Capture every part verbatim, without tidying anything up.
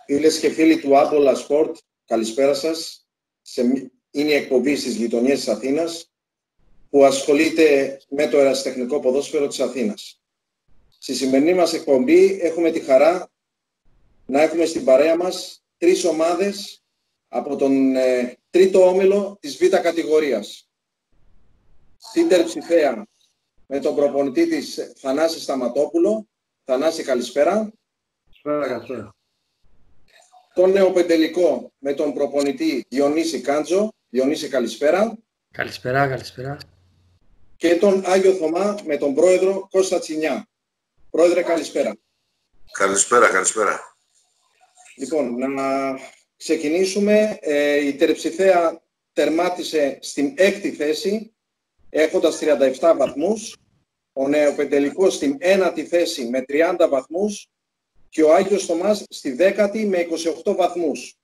Φίλες και φίλοι του Άμπολα Σπορτ, καλησπέρα σας. Σε... Είναι η εκπομπή στις γειτονιές της Αθήνας που ασχολείται με το ερασιτεχνικό ποδόσφαιρο της Αθήνας. Στη σημερινή μας εκπομπή έχουμε τη χαρά να έχουμε στην παρέα μας τρεις ομάδες από τον ε, τρίτο όμιλο της Β' κατηγορίας. Την Τερψιθέα με τον προπονητή της Θανάση Σταματόπουλο. Θανάση, καλησπέρα. Καλησπέρα, καλησπέρα. Τον Νεοπεντελικό με τον προπονητή Διονύση Κάντζο. Διονύση, καλησπέρα. Καλησπέρα, καλησπέρα. Και τον Άγιο Θωμά με τον πρόεδρο Κώστα Τσινιά. Πρόεδρε, καλησπέρα. Καλησπέρα, καλησπέρα. Λοιπόν, να ξεκινήσουμε. Ε, η Τερψιθέα τερμάτισε στην έκτη θέση, έχοντας τριάντα επτά βαθμούς. Ο Νεοπεντελικός στην ένατη θέση με τριάντα βαθμούς και ο Άγιος Θωμάς στη δέκατη με είκοσι οκτώ βαθμούς.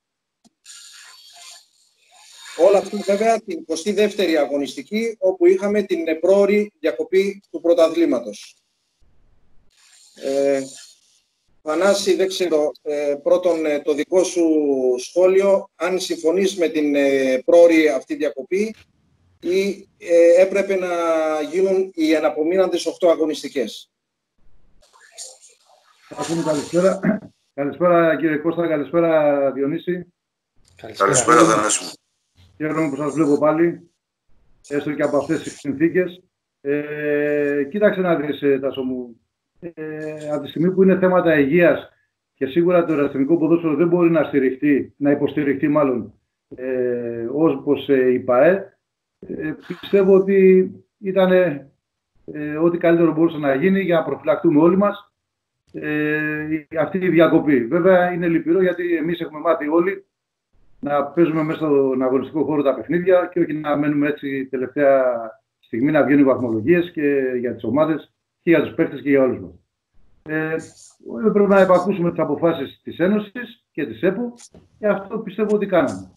Όλα αυτά βέβαια την εικοστή δεύτερη αγωνιστική, όπου είχαμε την πρόωρη διακοπή του πρωταθλήματος. Ε, Θανάση, δεν ξέρω, ε, πρώτον ε, το δικό σου σχόλιο, αν συμφωνείς με την ε, πρόωρη αυτή διακοπή ή ε, έπρεπε να γίνουν οι αναπομείναντες οκτώ αγωνιστικές. Καλησπέρα. Καλησπέρα κύριε Κώστα, καλησπέρα Διονύση. Καλησπέρα, καλησπέρα Θανάση μου. Χαίρομαι που σας βλέπω πάλι, έστω και από αυτές τις συνθήκες. Ε, κοίταξε να δεις, Τάσο μου, ε, από τη στιγμή που είναι θέματα υγείας και σίγουρα το ερασιτεχνικό ποδόσφαιρο δεν μπορεί να στηριχτεί, να υποστηριχτεί μάλλον, ε, όπως ε, η ΠΑΕ, ε, πιστεύω ότι ήταν ε, ό,τι καλύτερο μπορούσε να γίνει για να προφυλακτούμε όλοι μας ε, αυτή η διακοπή. Βέβαια είναι λυπηρό γιατί εμείς έχουμε μάθει όλοι να παίζουμε μέσα στον αγωνιστικό χώρο τα παιχνίδια και όχι να μένουμε έτσι τελευταία στιγμή να βγαίνουν οι βαθμολογίες και για τις ομάδες και για τους παίκτες και για όλους μας. Ε, πρέπει να επακούσουμε τις αποφάσεις της Ένωσης και της ΕΠΟ και αυτό πιστεύω ότι κάναμε.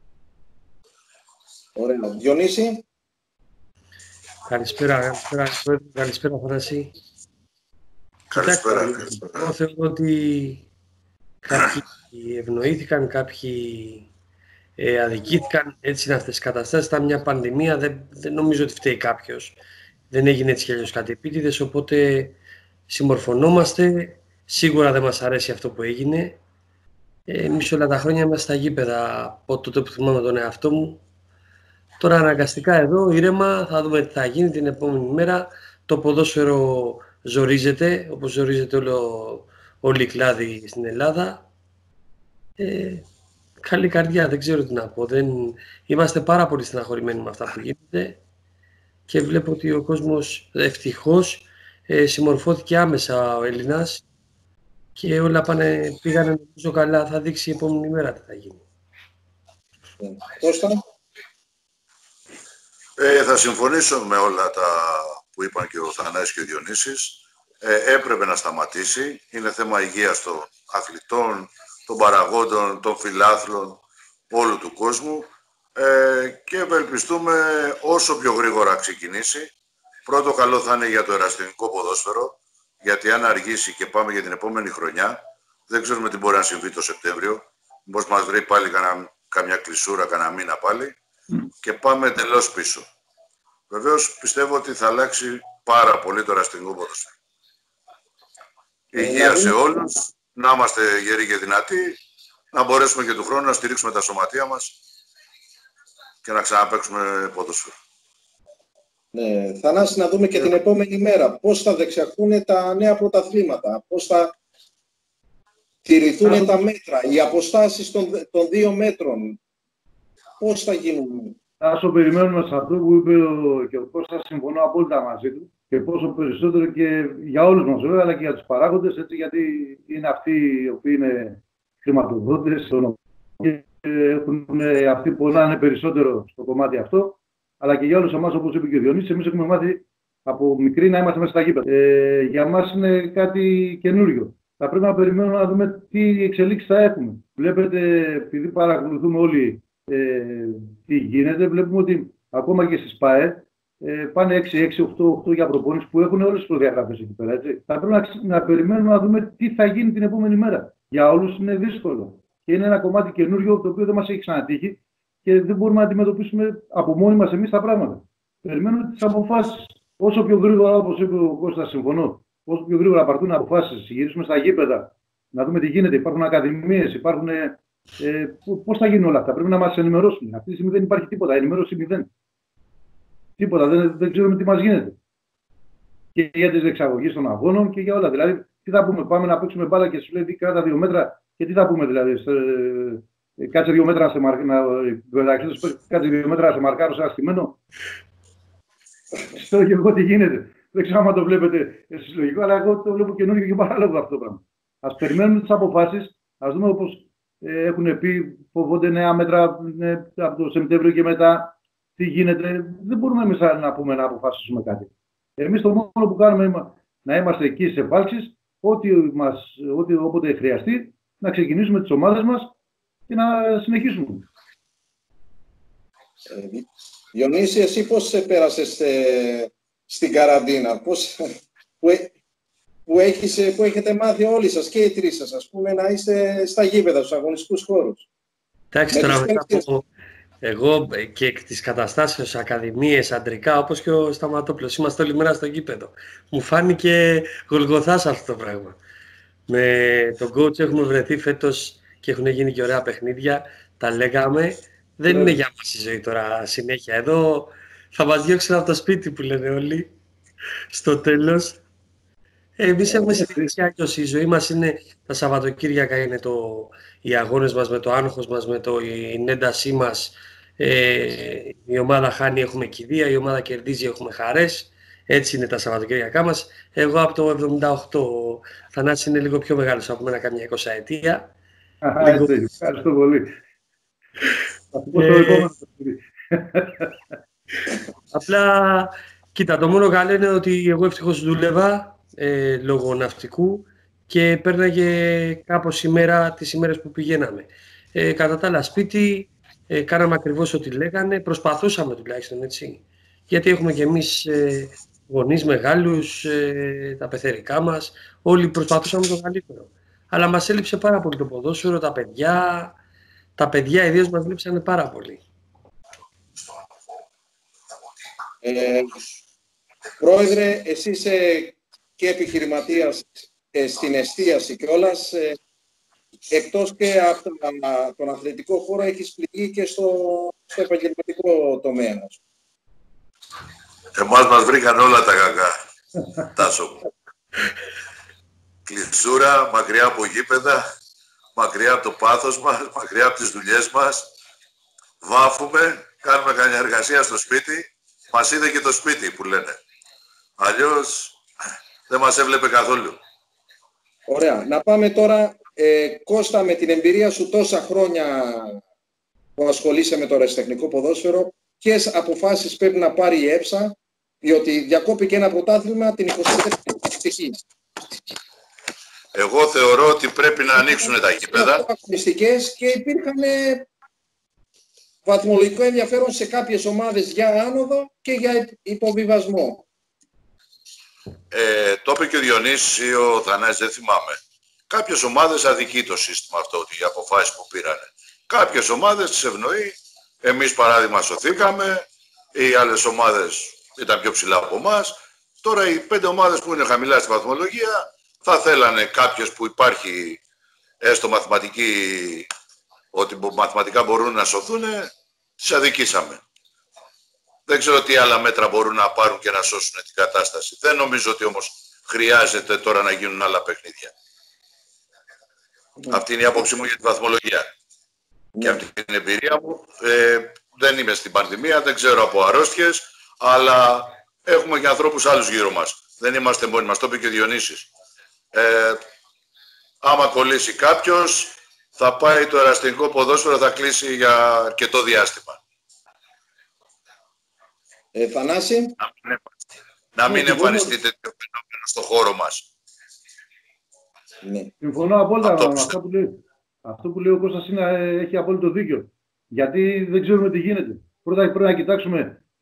Ωραία. Διονύση. Καλησπέρα, καλησπέρα, καλησπέρα Θανάση. Καλησπέρα. Εγώ θεωρώ ότι κάποιοι ευνοήθηκαν, κάποιοι ε, αδικήθηκαν. Έτσι είναι αυτές οι καταστάσεις. Ήταν μια πανδημία, δεν, δεν νομίζω ότι φταίει κάποιος. Δεν έγινε έτσι κι αλλιώς κάτι επίτηδες, οπότε συμμορφωνόμαστε. Σίγουρα δεν μας αρέσει αυτό που έγινε. Ε, εμείς όλα τα χρόνια είμαστε στα γήπεδα από τότε που θυμάμαι τον εαυτό μου. Τώρα αναγκαστικά εδώ, ήρεμα, θα δούμε τι θα γίνει την επόμενη μέρα. Το ποδόσφαιρο ζορίζεται, όπως ζορίζεται όλο, όλη η κλάδη στην Ελλάδα. Ε, καλή καρδιά, δεν ξέρω τι να πω. Δεν... Είμαστε πάρα πολύ στεναχωρημένοι με αυτά που γίνεται και βλέπω ότι ο κόσμος ευτυχώς ε, συμμορφώθηκε άμεσα ο Έλληνας και όλα πάνε, πήγανε νομίζω καλά. Θα δείξει η επόμενη μέρα τι θα γίνει. Κώστα. Ε, θα συμφωνήσω με όλα τα που είπαν και ο Θανάσης και ο Διονύσης. Ε, έπρεπε να σταματήσει. Είναι θέμα υγείας των αθλητών, των παραγόντων, των φιλάθλων, όλου του κόσμου. Ε, και ευελπιστούμε όσο πιο γρήγορα ξεκινήσει. Πρώτο καλό θα είναι για το ερασιτεχνικό ποδόσφαιρο, γιατί αν αργήσει και πάμε για την επόμενη χρονιά, δεν ξέρουμε τι μπορεί να συμβεί το Σεπτέμβριο. Μήπως μας βρει πάλι κανα, καμιά κλεισούρα, κανένα μήνα πάλι και πάμε εντελώς πίσω. Βεβαίως πιστεύω ότι θα αλλάξει πάρα πολύ το ερασιτεχνικό ποδόσφαιρο. Υγεία σε όλους, να είμαστε γεροί και δυνατοί, να μπορέσουμε και του χρόνου να στηρίξουμε τα σωματεία μας και να ξαναπαίξουμε ποδόσφαιρο. Ναι, Θανάση, να δούμε και την επόμενη μέρα πώς θα δεξαχθούν τα νέα πρωταθλήματα, πώς θα τηρηθούν τα μέτρα, οι αποστάσεις των, των δύο μέτρων, πώς θα γίνουν. Άσο περιμένουμε σε αυτό που είπε ο, και ο Κώστας, συμφωνώ απόλυτα μαζί του και πόσο περισσότερο και για όλους μας βέβαια, αλλά και για τους παράγοντες, έτσι, γιατί είναι αυτοί οι οποίοι είναι χρηματοδότες και έχουν αυτοί που πονάνε περισσότερο στο κομμάτι αυτό, αλλά και για όλους εμάς, όπως είπε και ο Διονύσης, εμείς έχουμε μάθει από μικροί να είμαστε μέσα στα γήπεδα. Ε, για μας είναι κάτι καινούριο. Θα πρέπει να περιμένουμε να δούμε τι εξελίξεις θα έχουμε. Βλέπετε, επειδή παρακολουθούμε όλοι ε, τι γίνεται, βλέπουμε ότι ακόμα και στις ΠΑΕ ε, πάνε έξι έξι οκτώ οκτώ για προπόνηση που έχουν όλες τις προδιαγραφές εκεί πέρα. Έτσι. Θα πρέπει να, να περιμένουμε να δούμε τι θα γίνει την επόμενη μέρα. Για όλους είναι δύσκολο. Και είναι ένα κομμάτι καινούριο το οποίο δεν μας έχει ξανατύχει και δεν μπορούμε να αντιμετωπίσουμε από μόνοι μας εμείς τα πράγματα. Περιμένουμε τις αποφάσεις. Όσο πιο γρήγορα, όπως είπε ο Κώστας, συμφωνώ, όσο πιο γρήγορα πάρθουν αποφάσεις, γυρίσουμε στα γήπεδα, να δούμε τι γίνεται. Υπάρχουν ακαδημίες, υπάρχουν. Ε, πώς θα γίνουν όλα αυτά. Πρέπει να μας ενημερώσουν. Αυτή τη στιγμή δεν υπάρχει τίποτα. Ενημέρωση μηδέν. Τίποτα. Δεν, δεν ξέρουμε τι μας γίνεται. Και για τις εξαγωγές των αγώνων και για όλα. Δηλαδή, τι θα πούμε, πάμε να παίξουμε μπάλα και σου λέει κράτα δύο μέτρα και τι θα πούμε δηλαδή. Σε, ε, κάτσε δύο μέτρα σε μαρκάρω. Κάτσε δύο μέτρα σε μαρκάρω σε αστημένο. Ξέρω και εγώ τι γίνεται. Δεν ξέρω αν το βλέπετε εσείς λογικό, αλλά εγώ το βλέπω καινούργιο και παράλογο αυτό το πράγμα. Ας περιμένουμε τις αποφάσεις, ας δούμε όπως ε, έχουν πει, φοβόνται νέα μέτρα ε, από το Σεπτέμβριο και μετά. Τι γίνεται, δεν μπορούμε εμείς να πούμε να αποφασίσουμε κάτι. Εμείς το μόνο που κάνουμε είναι να είμαστε εκεί στις επάλξεις, ό,τι, μας, ό,τι όποτε χρειαστεί, να ξεκινήσουμε τις ομάδες μας και να συνεχίσουμε. Ε, Διονύση, εσύ πώς πέρασες ε, στην καραντίνα, πώς, που, που, έχεις, που έχετε μάθει όλοι σας και οι τρεις σας, ας πούμε, να είστε στα γήπεδα, στους αγωνιστικούς χώρους. Εντάξει, τώρα μετά από εγώ και εκ της καταστάσεως, ακαδημίες, αντρικά, όπως και ο Σταματόπουλος, είμαστε όλη μέρα στο γήπεδο. Μου φάνηκε γολγοθάς αυτό το πράγμα. Με τον coach έχουμε βρεθεί φέτος και έχουν γίνει και ωραία παιχνίδια, τα λέγαμε. Δεν yeah. είναι για μας η ζωή τώρα συνέχεια. Εδώ θα μας διώξουν από το σπίτι που λένε όλοι. Στο τέλος. Εμείς έχουμε συνεχίσει άκρως. Η ζωή μας είναι τα Σαββατοκύριακα, είναι το, οι αγώνες μας με το άγχος μας, με το, η έντασή μας. Ε, η ομάδα χάνει, έχουμε κηδεία, η ομάδα κερδίζει, έχουμε χαρές. Έτσι είναι τα Σαββατοκύριακά μας. Εγώ από το εβδομήντα οκτώ, ο Θανάσης είναι λίγο πιο μεγάλος από μένα, καμιά εικοσαετία. Λίγο... Ευχαριστώ πολύ. Ε, απλά, κοίτα, το μόνο καλό είναι ότι εγώ ευτυχώς δούλευα ε, λόγω ναυτικού και πέρναγε κάπως ημέρα τις ημέρες που πηγαίναμε. Ε, κατά τα άλλα, σπίτι, ε, κάναμε ακριβώς ό,τι λέγανε, προσπαθούσαμε τουλάχιστον, έτσι. Γιατί έχουμε και εμείς ε, γονείς μεγάλους, ε, τα πεθερικά μας, όλοι προσπαθούσαμε το καλύτερο. Αλλά μας έλειψε πάρα πολύ το ποδόσφαιρο, τα παιδιά. Τα παιδιά ιδίως μας λείψανε πάρα πολύ. Ε, πρόεδρε, εσύ είσαι και επιχειρηματίας ε, στην εστίαση κιόλας. Ε, εκτός και από τον αθλητικό χώρο, έχεις πληγεί και στο, στο επαγγελματικό τομέα μας. Εμάς μας βρήκαν όλα τα κακά, Τάσο μου. Κλεισούρα, μακριά από γήπεδα, μακριά από το πάθος μας, μακριά από τις δουλειές μας. Βάφουμε, κάνουμε καμιά εργασία στο σπίτι. Μας είδε και το σπίτι που λένε. Αλλιώς δεν μας έβλεπε καθόλου. Ωραία. Να πάμε τώρα, ε, Κώστα, με την εμπειρία σου τόσα χρόνια που ασχολείσαι με το αεραστεχνικό ποδόσφαιρο, ποιες αποφάσεις πρέπει να πάρει η ΕΨΑ, διότι διακόπηκε ένα πρωτάθλημα την εικοστή πτυχή. Εγώ θεωρώ ότι πρέπει να ανοίξουν τα γήπεδα. Και υπήρχαν βαθμολογικό ενδιαφέρον σε κάποιες ομάδες για άνοδο και για υποβιβασμό. Ε, το είπε και ο Διονύσης ή ο Θανάσης, δεν θυμάμαι. Κάποιες ομάδες αδικεί το σύστημα αυτό, οι αποφάσεις που πήρανε. Κάποιες ομάδες τις ευνοεί. Εμείς παράδειγμα σωθήκαμε, οι άλλες ομάδες ήταν πιο ψηλά από εμάς. Τώρα οι πέντε ομάδες που είναι χαμηλά στη βαθμολογία θα θέλανε κάποιες που υπάρχει έστω μαθηματική, ότι μαθηματικά μπορούν να σωθούν, τις αδικήσαμε. Δεν ξέρω τι άλλα μέτρα μπορούν να πάρουν και να σώσουν την κατάσταση. Δεν νομίζω ότι όμως χρειάζεται τώρα να γίνουν άλλα παιχνίδια. Mm. Αυτή είναι η άποψή μου για τη βαθμολογία. Mm. Και από την εμπειρία μου, ε, δεν είμαι στην πανδημία, δεν ξέρω από αρρώστιες, αλλά έχουμε και ανθρώπους άλλους γύρω μας. Δεν είμαστε μόνοι μας, το είπε και ο Διονύσης. Ε, άμα κολλήσει κάποιος, θα πάει το αεραστεχνικό ποδόσφαιρο, θα κλείσει για αρκετό διάστημα. Ε, Θανάση. Να μην εμφανιστεί τέτοιο φαινόμενο στον χώρο μας. Ναι. Συμφωνώ απόλυτα με αυτό που λέει. Αυτό που λέει ο Κώστας είναι, έχει απόλυτο δίκιο. Γιατί δεν ξέρουμε τι γίνεται. Πρώτα πρέπει να κοιτάξουμε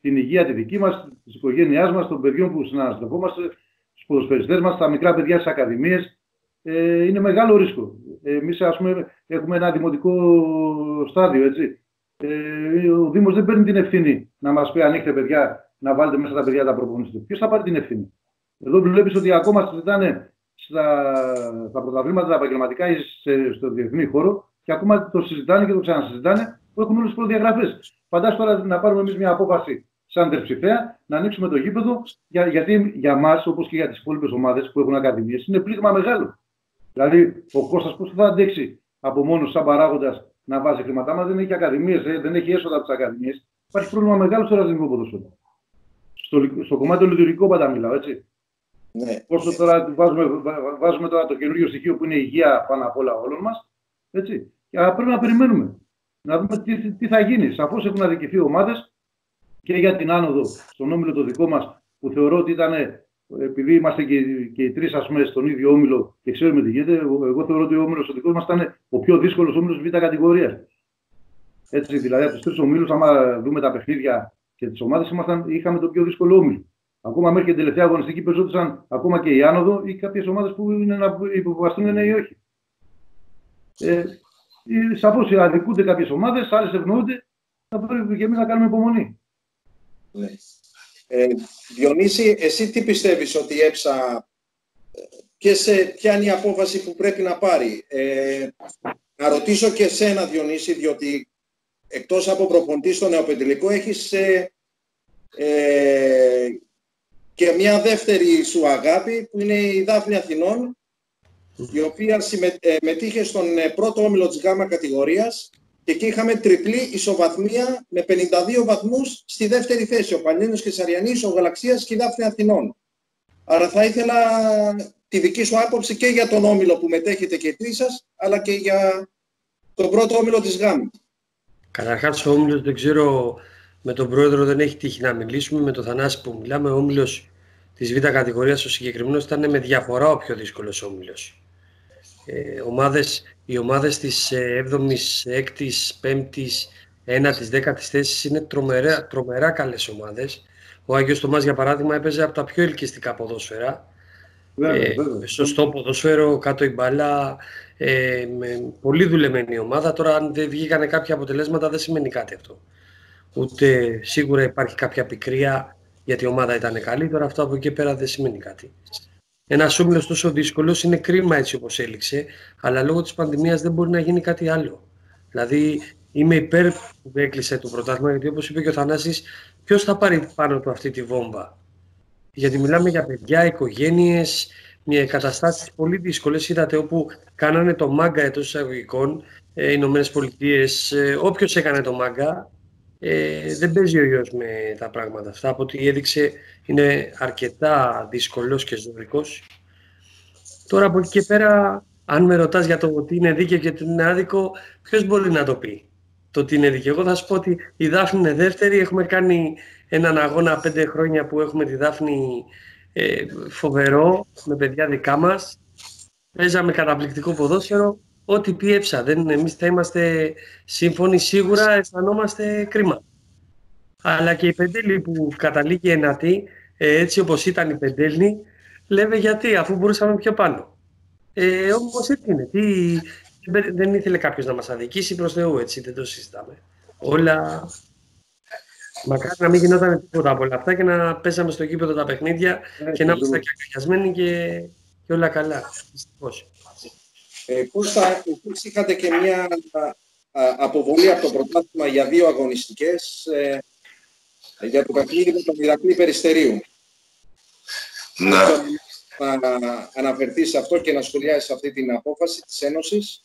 την υγεία τη δική μας, της οικογένειάς μας, των παιδιών που συναναστρεφόμαστε, στους ποδοσφαιριστές μας, τα μικρά παιδιά στις ακαδημίες. Ε, είναι μεγάλο ρίσκο. Εμείς, ας πούμε, έχουμε ένα δημοτικό στάδιο, έτσι. Ε, ο Δήμος δεν παίρνει την ευθύνη να μας πει: ανοίξτε παιδιά, να βάλετε μέσα τα παιδιά τα προπονήσετε. Ποιος θα πάρει την ευθύνη? Εδώ βλέπεις ότι ακόμα συζητάνε στα, στα πρωταθλήματα τα επαγγελματικά ή σε, στο διεθνή χώρο και ακόμα το συζητάνε και το ξανασυζητάνε, που έχουν όλες τις προδιαγραφές. Φαντάσου τώρα να πάρουμε εμείς μια απόφαση σαν τερψηφαία, να ανοίξουμε το γήπεδο, για, γιατί για μας, όπως και για τις υπόλοιπες ομάδες που έχουν ακαδημίες, είναι πλήγμα μεγάλο. Δηλαδή, ο Κώστας πώς θα αντέξει από μόνος σαν παράγοντας να βάζει χρήματα? Μα δεν έχει ακαδημίες, δεν έχει έσοδα από τις ακαδημίες. Υπάρχει πρόβλημα μεγάλο στο ερασιτεχνικό ποδόσφαιρο. Στο, στο κομμάτι το λειτουργικό πάντα μιλάω, έτσι. Ναι. Όσο τώρα βάζουμε, βάζουμε τώρα το καινούριο στοιχείο που είναι η υγεία πάνω απ' όλα όλων μας, έτσι. Και πρέπει να περιμένουμε. Να δούμε τι, τι θα γίνει. Σαφώς έχουν αδικηθεί ομάδες και για την άνοδο στον όμιλο το δικό μας, που θεωρώ ότι ήταν, επειδή είμαστε και, και οι τρεις, ας πούμε, στον ίδιο όμιλο και ξέρουμε τι γίνεται, εγώ θεωρώ ότι ο όμιλος ο δικός μας ήταν ο πιο δύσκολος όμιλος β' κατηγορίας. Έτσι, δηλαδή από τους τρεις ομίλους, άμα δούμε τα παιχνίδια και τις ομάδες, είχαμε το πιο δύσκολο όμιλο. Ακόμα μέχρι και την τελευταία αγωνιστική περισσότεραν ακόμα και η άνοδο ή κάποιες ομάδες που είναι να υποβαστούν, ναι ή όχι. Ε, Σαφώς αδικούνται κάποιες ομάδες, άλλες ευνοούνται. Θα πρέπει και εμείς να κάνουμε υπομονή. Ναι. Ε, Διονύση, εσύ τι πιστεύεις ότι η ΕΠΣΑ, και σε, ποια είναι η απόφαση που πρέπει να πάρει? Ε, να ρωτήσω και εσένα, Διονύση, διότι εκτός από προπονητή στο νεοπεντηλικό έχεις ε, ε, και μια δεύτερη σου αγάπη που είναι η Δάφνη Αθηνών, η οποία συμμετείχε στον πρώτο όμιλο της γάμα κατηγορίας και εκεί είχαμε τριπλή ισοβαθμία με πενήντα δύο βαθμούς στη δεύτερη θέση. Ο Πανιόνιος Κεσαριανής, ο Γαλαξίας και η Δάφνη Αθηνών. Άρα θα ήθελα τη δική σου άποψη και για τον όμιλο που μετέχετε και οι τρεις σας, αλλά και για τον πρώτο όμιλο της γάμα. Καταρχάς ο όμιλος, δεν ξέρω, με τον πρόεδρο δεν έχει τύχει να μιλήσουμε, με τον Θανάση που μιλάμε, ο όμιλος της Β' κατηγορίας ο συγκεκριμένος ήταν με διαφορά ο πιο δύσκολος όμιλος. Ε, ομάδες, οι ομάδες της έβδομης, έκτης, πέμπτης, ένατης, δέκατης θέσης είναι τρομερά, τρομερά καλές ομάδες. Ο Άγιος Θωμάς, για παράδειγμα, έπαιζε από τα πιο ελκυστικά ποδόσφαιρα. Βέβαια, ε, βέβαια. Σωστό ποδόσφαιρο, κάτω η μπάλα, ε, με πολύ δουλεμένη ομάδα. Τώρα, αν δεν βγήκανε κάποια αποτελέσματα, δεν σημαίνει κάτι αυτό. Ούτε σίγουρα υπάρχει κάποια πικρία γιατί η ομάδα ήταν καλή. Τώρα, αυτό από εκεί πέρα δεν σημαίνει κάτι. Ένας όμιλος τόσο δύσκολος, είναι κρίμα έτσι όπως έληξε, αλλά λόγω της πανδημίας δεν μπορεί να γίνει κάτι άλλο. Δηλαδή, είμαι υπέρ που έκλεισε το πρωτάθλημα, γιατί όπως είπε και ο Θανάσης, ποιος θα πάρει πάνω του αυτή τη βόμβα? Γιατί μιλάμε για παιδιά, οικογένειες, μια καταστάσεις πολύ δύσκολες. Είδατε όπου κάνανε το μάγκα εντός εισαγωγικών, ε, Ηνωμένες Πολιτείες, ε, όποιος έκανε το μάγκα, ε, δεν παίζει ο γιος με τα πράγματα αυτά. Από ό,τι έδειξε είναι αρκετά δύσκολος και ζωρικός. Τώρα από εκεί και πέρα, αν με ρωτάς για το τι είναι δίκαιο και τι είναι άδικο, ποιος μπορεί να το πει το τι είναι δίκαιο? Εγώ θα σου πω ότι η Δάφνη είναι δεύτερη. Έχουμε κάνει έναν αγώνα πέντε χρόνια που έχουμε τη Δάφνη ε, φοβερό, με παιδιά δικά μας. Παίζαμε καταπληκτικό ποδόσφαιρο. Ό,τι πει ΕΠΣΑ, δεν, εμείς θα είμαστε σύμφωνοι, σίγουρα αισθανόμαστε κρίμα. Αλλά και η Πεντέλη που καταλήγει ενατή, ε, έτσι όπως ήταν η Πεντέλη, λέμε γιατί, αφού μπορούσαμε πιο πάνω. Ε, όμως έτσι είναι. Τι, δεν ήθελε κάποιος να μας αδικήσει, προς Θεού, έτσι, δεν το συζητάμε. Όλα... Μακάρι να μην γινόταν τίποτα από όλα αυτά και να πέσαμε στο γήπεδο τα παιχνίδια ε, και να είμαστε και αγκαλιασμένοι και, και όλα καλά. Δυστυχώς. Ε, Κώστα, εσείς είχατε και μια α, αποβολή από το πρωτάθλημα για δύο αγωνιστικές ε, για το παιχνίδι με τον Ηρακλή Περιστερίου. Ναι. Να αναφερθείς σε αυτό και να σχολιάσεις αυτή την απόφαση της Ένωσης.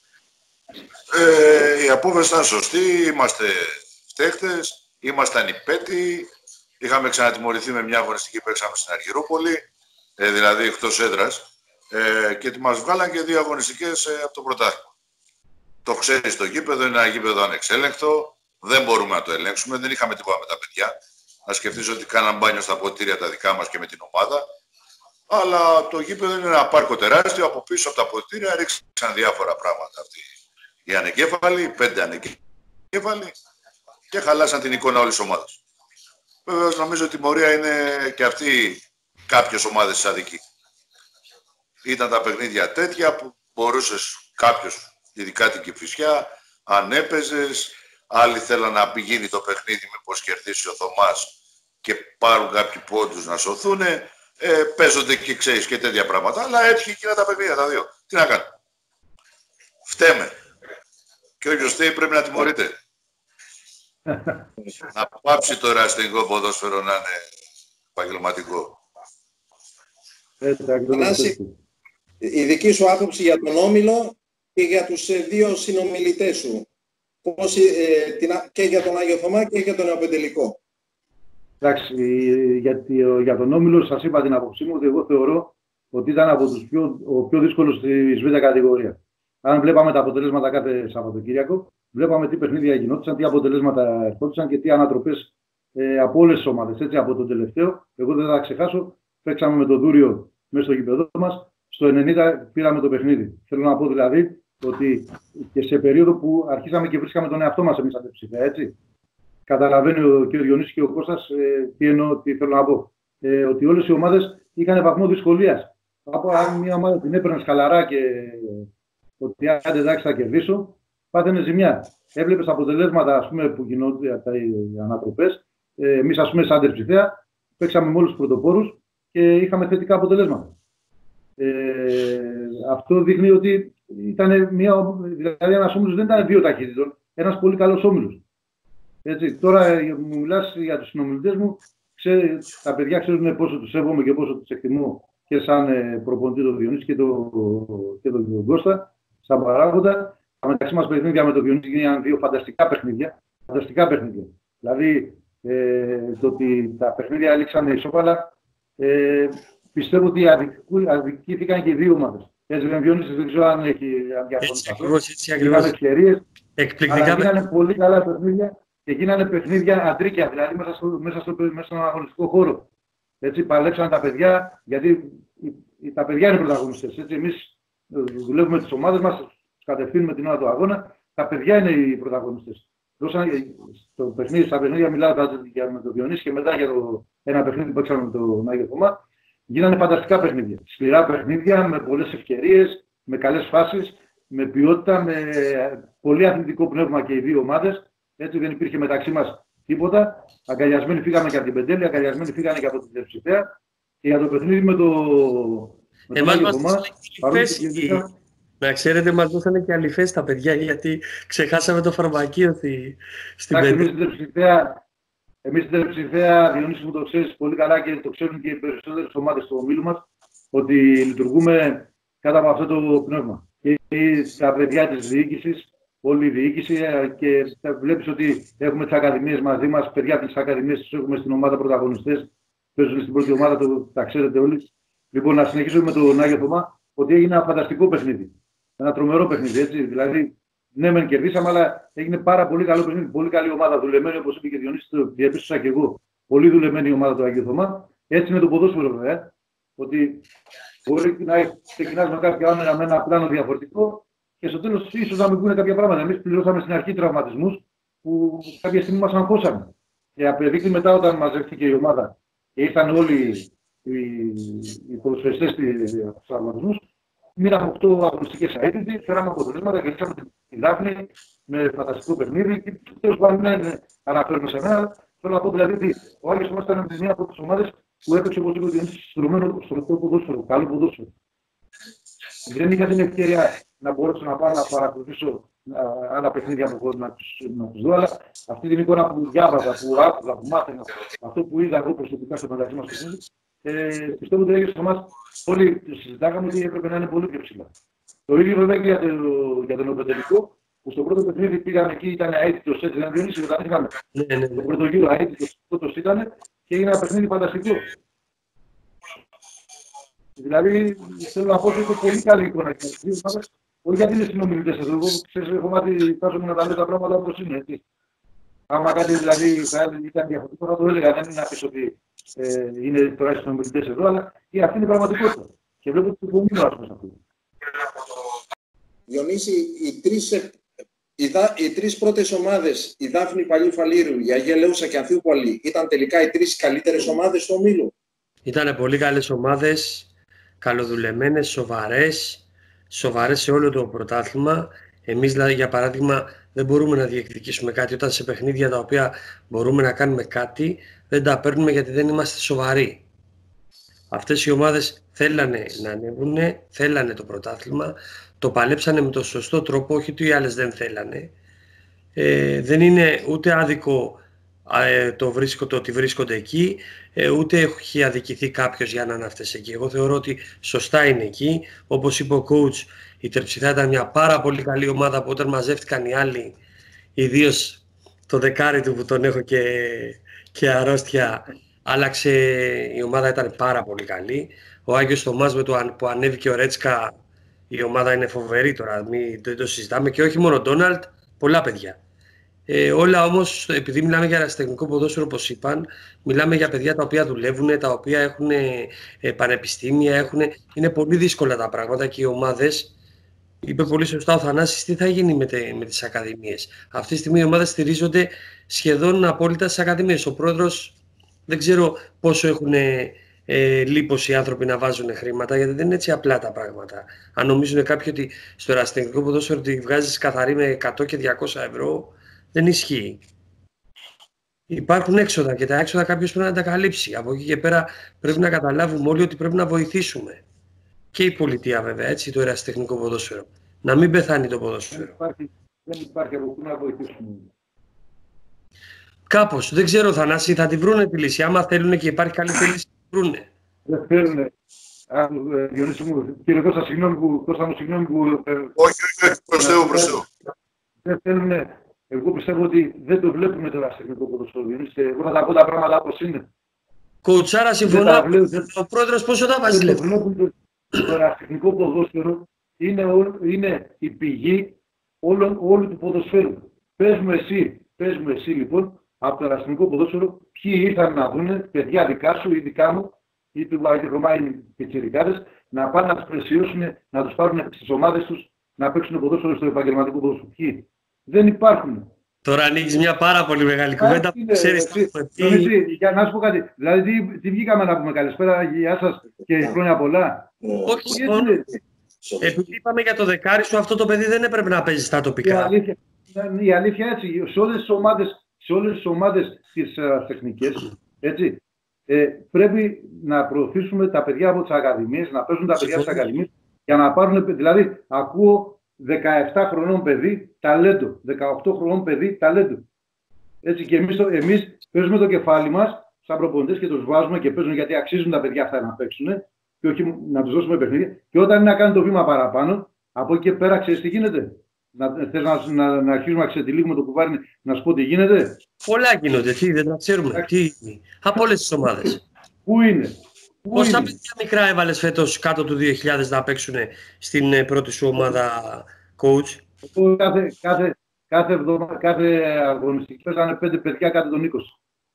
Ε, η απόφαση ήταν σωστή. Είμαστε φταίχτες, ήμασταν υπέτειοι. Είχαμε ξανατιμωρηθεί με μια αγωνιστική που παίξαμε στην Αργυρούπολη, ε, δηλαδή εκτός έδρας. Ε, και μας βγάλαν και δύο αγωνιστικές ε, από το πρωτάθλημα. Το ξέρεις, το γήπεδο είναι ένα γήπεδο ανεξέλεγκτο, δεν μπορούμε να το ελέγξουμε, δεν είχαμε τίποτα με τα παιδιά. Να σκεφτείς ότι κάναν μπάνιο στα ποτήρια τα δικά μας και με την ομάδα. Αλλά το γήπεδο είναι ένα πάρκο τεράστιο, από πίσω από τα ποτήρια ρίξαν διάφορα πράγματα αυτοί οι ανεγκέφαλοι, πέντε ανεγκέφαλοι και χαλάσαν την εικόνα όλης της ομάδας. Βεβαίως νομίζω ότι η τιμωρία είναι και αυτή κάποιες ομάδες της αδική. Ήταν τα παιχνίδια τέτοια που μπορούσες κάποιος, ειδικά την Κηφισιά, αν έπαιζες, άλλοι θέλαν να πηγαίνει το παιχνίδι μήπως κερδίσει ο Θωμάς και πάρουν κάποιοι πόντους να σωθούν. Ε, παίζονται και ξέρεις και τέτοια πράγματα, αλλά έτυχε εκείνα τα παιχνίδια τα δύο. Τι να κάνω. Φταίμε. Και όποιος φταίει πρέπει να τιμωρείται. Να πάψει το ερασιτεχνικό ποδόσφαιρο να είναι επαγγελματικό. Θανάση, η δική σου άποψη για τον Όμιλο και για τους δύο συνομιλητές σου. Πώς, ε, την, και για τον Άγιο Θωμά και για τον Νεοπεντελικό. Εντάξει, για, για τον Όμιλο σας είπα την άποψή μου ότι εγώ θεωρώ ότι ήταν από τους πιο, ο πιο δύσκολος στη Β' κατηγορία. Αν βλέπαμε τα αποτελέσματα κάθε Σαββατοκύριακο, βλέπαμε τι παιχνίδια γινόντουσαν, τι αποτελέσματα ερχόντουσαν και τι ανατροπές ε, από όλες τις ομάδες. Έτσι, από τον τελευταίο, εγώ δεν θα ξεχάσω, παίξαμε με το Δούριο μέσα στο γήπεδό μας, στο ενενήντα πήραμε το παιχνίδι. Θέλω να πω δηλαδή ότι και σε περίοδο που αρχίσαμε και βρίσκαμε τον εαυτό μας εμείς αντεψηφία, έτσι. Καταλαβαίνει ο κ. Διονύσης και ο Κώστας ε, τι εννοώ, τι θέλω να πω. Ε, ότι όλες οι ομάδες είχαν βαθμό δυσκολίας. Από αν μια ομάδα την έπαιρνε χαλαρά και ότι άντε εντάξει θα κερδίσω, πάθαινε ζημιά. Έβλεπες αποτελέσματα ας πούμε, που γινόταν οι ανατροπές. Ε, εμείς ας πούμε σαν αντεψηφία παίξαμε με όλους τους πρωτοπόρους και είχαμε θετικά αποτελέσματα. Ε, αυτό δείχνει ότι ήταν μια, δηλαδή ένας όμιλος δεν ήταν δύο ταχύτητων, ένας πολύ καλός όμιλος. Έτσι, τώρα μου μιλάς για τους συνομιλητές μου, ξέρει, τα παιδιά ξέρουν πόσο τους σέβομαι και πόσο τους εκτιμώ και σαν ε, προπονητή τον Διονύση και τον το, το Κώστα, σαν παράγοντα. Τα μεταξύ μας παιχνίδια με τον Διονύση γίνανε δύο φανταστικά παιχνίδια. Φανταστικά παιχνίδια. Δηλαδή, ε, το ότι τα παιχνίδια έληξαν ισόπαλα, ε, πιστεύω ότι αδικήθηκαν και οι δύο ομάδες. Έτσι, ο Διονύσης δεν ξέρω αν έχει διαφωνήσει. Είχαν ευκαιρίες, αλλά γίνανε πολύ καλά παιχνίδια. Και γίνανε παιχνίδια αντρίκια, δηλαδή μέσα, στο, μέσα, στο, μέσα στον αγωνιστικό χώρο. Έτσι, παλέψαν τα παιδιά, γιατί τα παιδιά είναι πρωταγωνιστές. Εμείς δουλεύουμε τις ομάδες μας, τους κατευθύνουμε την ώρα του αγώνα, τα παιδιά είναι οι πρωταγωνιστές. Δώσαν, στο παιχνίδι, στα παιχνίδια μιλάω για, με τον Διονύση και μετά για το, ένα παιχνίδι που παίξαμε με τον Άγιο Θωμά. Γίνανε φανταστικά παιχνίδια. Σκληρά παιχνίδια, με πολλές ευκαιρίες, με καλές φάσεις, με ποιότητα, με πολύ αθλητικό πνεύμα και οι δύο ομάδες. Έτσι δεν υπήρχε μεταξύ μας τίποτα. Αγκαλιασμένοι φύγαμε και από την Πεντέλη, αγκαλιασμένοι φύγανε και από την Τερψηφαία. Και για το παιχνίδι με το. Με Εμάς μας δώσανε και αλυφές. Να ξέρετε, μας δώσανε και αλυφές τα παιδιά, γιατί ξεχάσαμε το φαρμακείο στη, στην Πεντέλη. Εμείς στην Τερψηφαία, Διονύση μου το ξέρεις πολύ καλά και το ξέρουν και οι περισσότερες ομάδες του ομίλου μας, ότι λειτουργούμε κάτω από αυτό το πνεύμα. Και τα παιδιά της διοίκησης, όλη η διοίκηση και βλέπεις ότι έχουμε τις ακαδημίες μαζί μας, παιδιά από τις ακαδημίες τις έχουμε στην ομάδα πρωταγωνιστές, παίζουν στην πρώτη ομάδα, το, τα ξέρετε όλοι. Λοιπόν, να συνεχίσουμε με τον Άγιο Θωμά, ότι έγινε ένα φανταστικό παιχνίδι. Ένα τρομερό παιχνίδι, έτσι. Δηλαδή, ναι, μεν κερδίσαμε, αλλά έγινε πάρα πολύ καλό παιχνίδι. Πολύ καλή ομάδα, δουλεμένη, όπως είπε και ο Διονύσης, το διαπίστωσα και εγώ. Πολύ δουλεμένη η ομάδα του Αγίου Θωμά. Έτσι είναι το ποδόσφαιρο, βέβαια. Ότι μπορεί να ξεκινάς με κάποια άμενα με ένα πλάνο διαφορετικό. Και στο τέλος, ίσως να μην βγουν κάποια πράγματα. Εμείς πληρώσαμε στην αρχή τραυματισμούς που κάποια στιγμή μας αγχώσαμε. Και απεδείχθη μετά όταν μαζεύτηκε η ομάδα και ήρθαν όλοι οι, οι ποδοσφαιριστές στους τραυματισμούς. Μοίραμε οκτώ αγωνιστικές αίτητες, φέραμε αποτελέσματα και λύσαμε τη Δάφνη με φανταστικό παιχνίδι. Και τέλος πάντων δεν αναφέρουμε σε μένα. Θέλω να πω δηλαδή ότι ο Άγιος Θωμάς ήταν μια από τις ομάδες που έπαιξε όπως είπε ο Διονύσης στρωμένο στο ποδόσφαιρο, καλό ποδόσφαιρο. Δεν είχα την ευκαιρία να μπορέσω να πάω να παρακολουθήσω άλλα παιχνίδια που έχω να τους, να τους δω, αλλά αυτή την εικόνα που διάβαζα, που άκουγα, που μάθαινα, αυτό που είδα εγώ προσωπικά στο μεταξύ μας παιχνίδι, ε, πιστεύω ότι έγινε σε εμάς όλοι το συζητάγαμε ότι έπρεπε να είναι πολύ πιο ψηλά. Το ίδιο βέβαια και για, το, για τον Οπεντελικό, που στο πρώτο παιχνίδι πήγαμε εκεί, ήταν αίτητος έτσι, δεν Διονύση, όταν είχαμε ναι, ναι. τον πρώτο γύρο αίτητος, πρώτος ήταν και έγινε ένα παιχνίδι φανταστικό. Δηλαδή, θέλω να πω ότι είναι πολύ καλή εικόνα. Όχι γιατί είναι συνομιλητές εδώ. Εγώ ξέρεις, έχω μάθει τάσομαι να τα λέω τα πράγματα όπως είναι. Έτσι. Άμα κάτι δηλαδή ήταν διαφορετικό, θα το έλεγα. Δεν είναι να πεις ότι ε, είναι τώρα οι συνομιλητές εδώ, αλλά και αυτή είναι η πραγματικότητα. Και βλέπω ότι είναι πολύ μεγάλο αυτό. Διονύση, οι τρεις οι, δα, οι τρεις πρώτες ομάδες, η Δάφνη Παλιού Φαλήρου, η Αγία Λέουσα και Ανθίου Πολή, ήταν τελικά οι τρεις καλύτερες ομάδες του ομίλου. Ήταν πολύ καλές ομάδες, καλοδουλεμένες, σοβαρές, σοβαρές σε όλο το πρωτάθλημα. Εμείς, δηλαδή, για παράδειγμα, δεν μπορούμε να διεκδικήσουμε κάτι όταν σε παιχνίδια τα οποία μπορούμε να κάνουμε κάτι, δεν τα παίρνουμε γιατί δεν είμαστε σοβαροί. Αυτές οι ομάδες θέλανε να ανέβουν, θέλανε το πρωτάθλημα, το παλέψανε με τον σωστό τρόπο, όχι ότι οι άλλες δεν θέλανε. Ε, δεν είναι ούτε άδικο ε, το, βρίσκω, το ότι βρίσκονται εκεί, ε, ούτε έχει αδικηθεί κάποιος για να είναι αυτές εκεί. Εγώ θεωρώ ότι σωστά είναι εκεί. Όπως είπε ο coach, η Τερψιθά ήταν μια πάρα πολύ καλή ομάδα που όταν μαζεύτηκαν οι άλλοι, ιδίως το δεκάρι του που τον έχω και, και αρρώστια, άλλαξε, η ομάδα ήταν πάρα πολύ καλή. Ο Άγιος Θωμάς με το που ανέβηκε ο Ρέτσκα, η ομάδα είναι φοβερή τώρα, μην, δεν το συζητάμε. Και όχι μόνο Ντόναλντ, πολλά παιδιά. Ε, όλα όμως, επειδή μιλάμε για αεραστεχνικό ποδόσφαιρο, όπως είπαν, μιλάμε για παιδιά τα οποία δουλεύουν, τα οποία έχουν ε, πανεπιστήμια, έχουν, είναι πολύ δύσκολα τα πράγματα και οι ομάδες, είπε πολύ σωστά ο Θανάσης, τι θα γίνει με, τε, με τις ακαδημίες. Αυτή τη στιγμή οι ομάδες στηρίζονται σχεδόν απόλυτα στις ακαδημίες. Ο πρόεδρος δεν ξέρω πόσο έχουν ε, λίπος οι άνθρωποι να βάζουν χρήματα, γιατί δεν είναι έτσι απλά τα πράγματα. Αν νομίζουν κάποιοι ότι στο αεραστεχνικό ποδόσφαιρο ότι βγάζεις καθαρή με εκατό και διακόσια ευρώ, δεν ισχύει. Υπάρχουν έξοδα και τα έξοδα κάποιος πρέπει να τα καλύψει. Από εκεί και πέρα πρέπει να καταλάβουμε όλοι ότι πρέπει να βοηθήσουμε. Και η πολιτεία βέβαια, έτσι, το αεραστεχνικό ποδόσφαιρο. Να μην πεθάνει το ποδόσφαιρο. Δεν υπάρχει, δεν υπάρχει από πού να βοηθήσουμε. Κάπως, δεν ξέρω Θανάση, θα τη βρούνε τη λύση. Άμα θέλουν και υπάρχει καλή θέληση, τη βρούνε. Δεν θέλουν. Διονύση μου, κύριε Κώστα, συγγνώμη που... Κώστα μου, συγγνώμη που... Όχι, όχι, προς Θεού, προς Θεού. Δεν θέλουν. Εγώ πιστεύω ότι δεν το βλέπουμε το αεραστεχνικό ποδόσφαιρο. Εγώ θα τα πω τα πράγματα όπως είναι. Κοουτσάρα, συμφωνώ. Ο πρόεδρος πόσο τα βάζει λεφτά. Το αεραστεχνικό ποδόσφαιρο είναι, είναι η πηγή όλων, όλου του ποδοσφαίρου. Πες μου εσύ, πες μου εσύ λοιπόν, από το αεραστεχνικό ποδόσφαιρο, ποιοι ήρθαν να δουν, παιδιά δικά σου ή δικά μου, ή του Ρωμάινοι πιτσιρικάδες, να πάνε να τους πλαισιώσουν, να τους πάρουν στις ομάδες τους, να παίξουν ποδόσφαιρο στο επαγγελματικό ποδόσφαιρο. Ποιοι? Δεν υπάρχουν. Τώρα ανοίγεις μια πάρα πολύ μεγάλη κουβέντα που ξέρεις τι... Για να σου πω κάτι, δηλαδή τι, τι βγήκαμε να πούμε καλησπέρα, γεια σας και χρόνια πολλά. Όχι, επειδή είπαμε για το δεκάρι σου, αυτό το παιδί δεν έπρεπε να παίζει στα τοπικά. Η αλήθεια, η αλήθεια έτσι, σε όλες τις ομάδες, σε όλες τις ομάδες τις uh, τεχνικές, έτσι, ε, πρέπει να προωθήσουμε τα παιδιά από τις ακαδημίες, να παίζουν τα παιδιά στις ακαδημίες, για να πάρουν, δηλαδή, ακούω δεκαεπτά χρονών παιδί, ταλέντο. δεκαοκτώ χρονών παιδί, ταλέντο. Έτσι και εμείς, εμείς παίζουμε το κεφάλι μας, σαν προπονητές και τους βάζουμε και παίζουν γιατί αξίζουν τα παιδιά αυτά να παίξουν και όχι να τους δώσουμε παιχνίδια. Και όταν είναι να κάνουν το βήμα παραπάνω, από εκεί και πέρα ξέρεις τι γίνεται. Να, θες να, να, να αρχίσουμε να ξετυλίγουμε το κουβάρι, να σου πω τι γίνεται. Πολλά γίνονται, τι, δεν τα ξέρουμε. Τι, από όλες τις ομάδες. Πού είναι. Πόσα παιδιά μικρά έβαλες φέτος κάτω του δύο χιλιάδες να παίξουν στην πρώτη σου ομάδα, coach? Κάθε, κάθε, κάθε, εβδομα, κάθε αγωνιστική παίζανε πέντε παιδιά κάτω των είκοσι.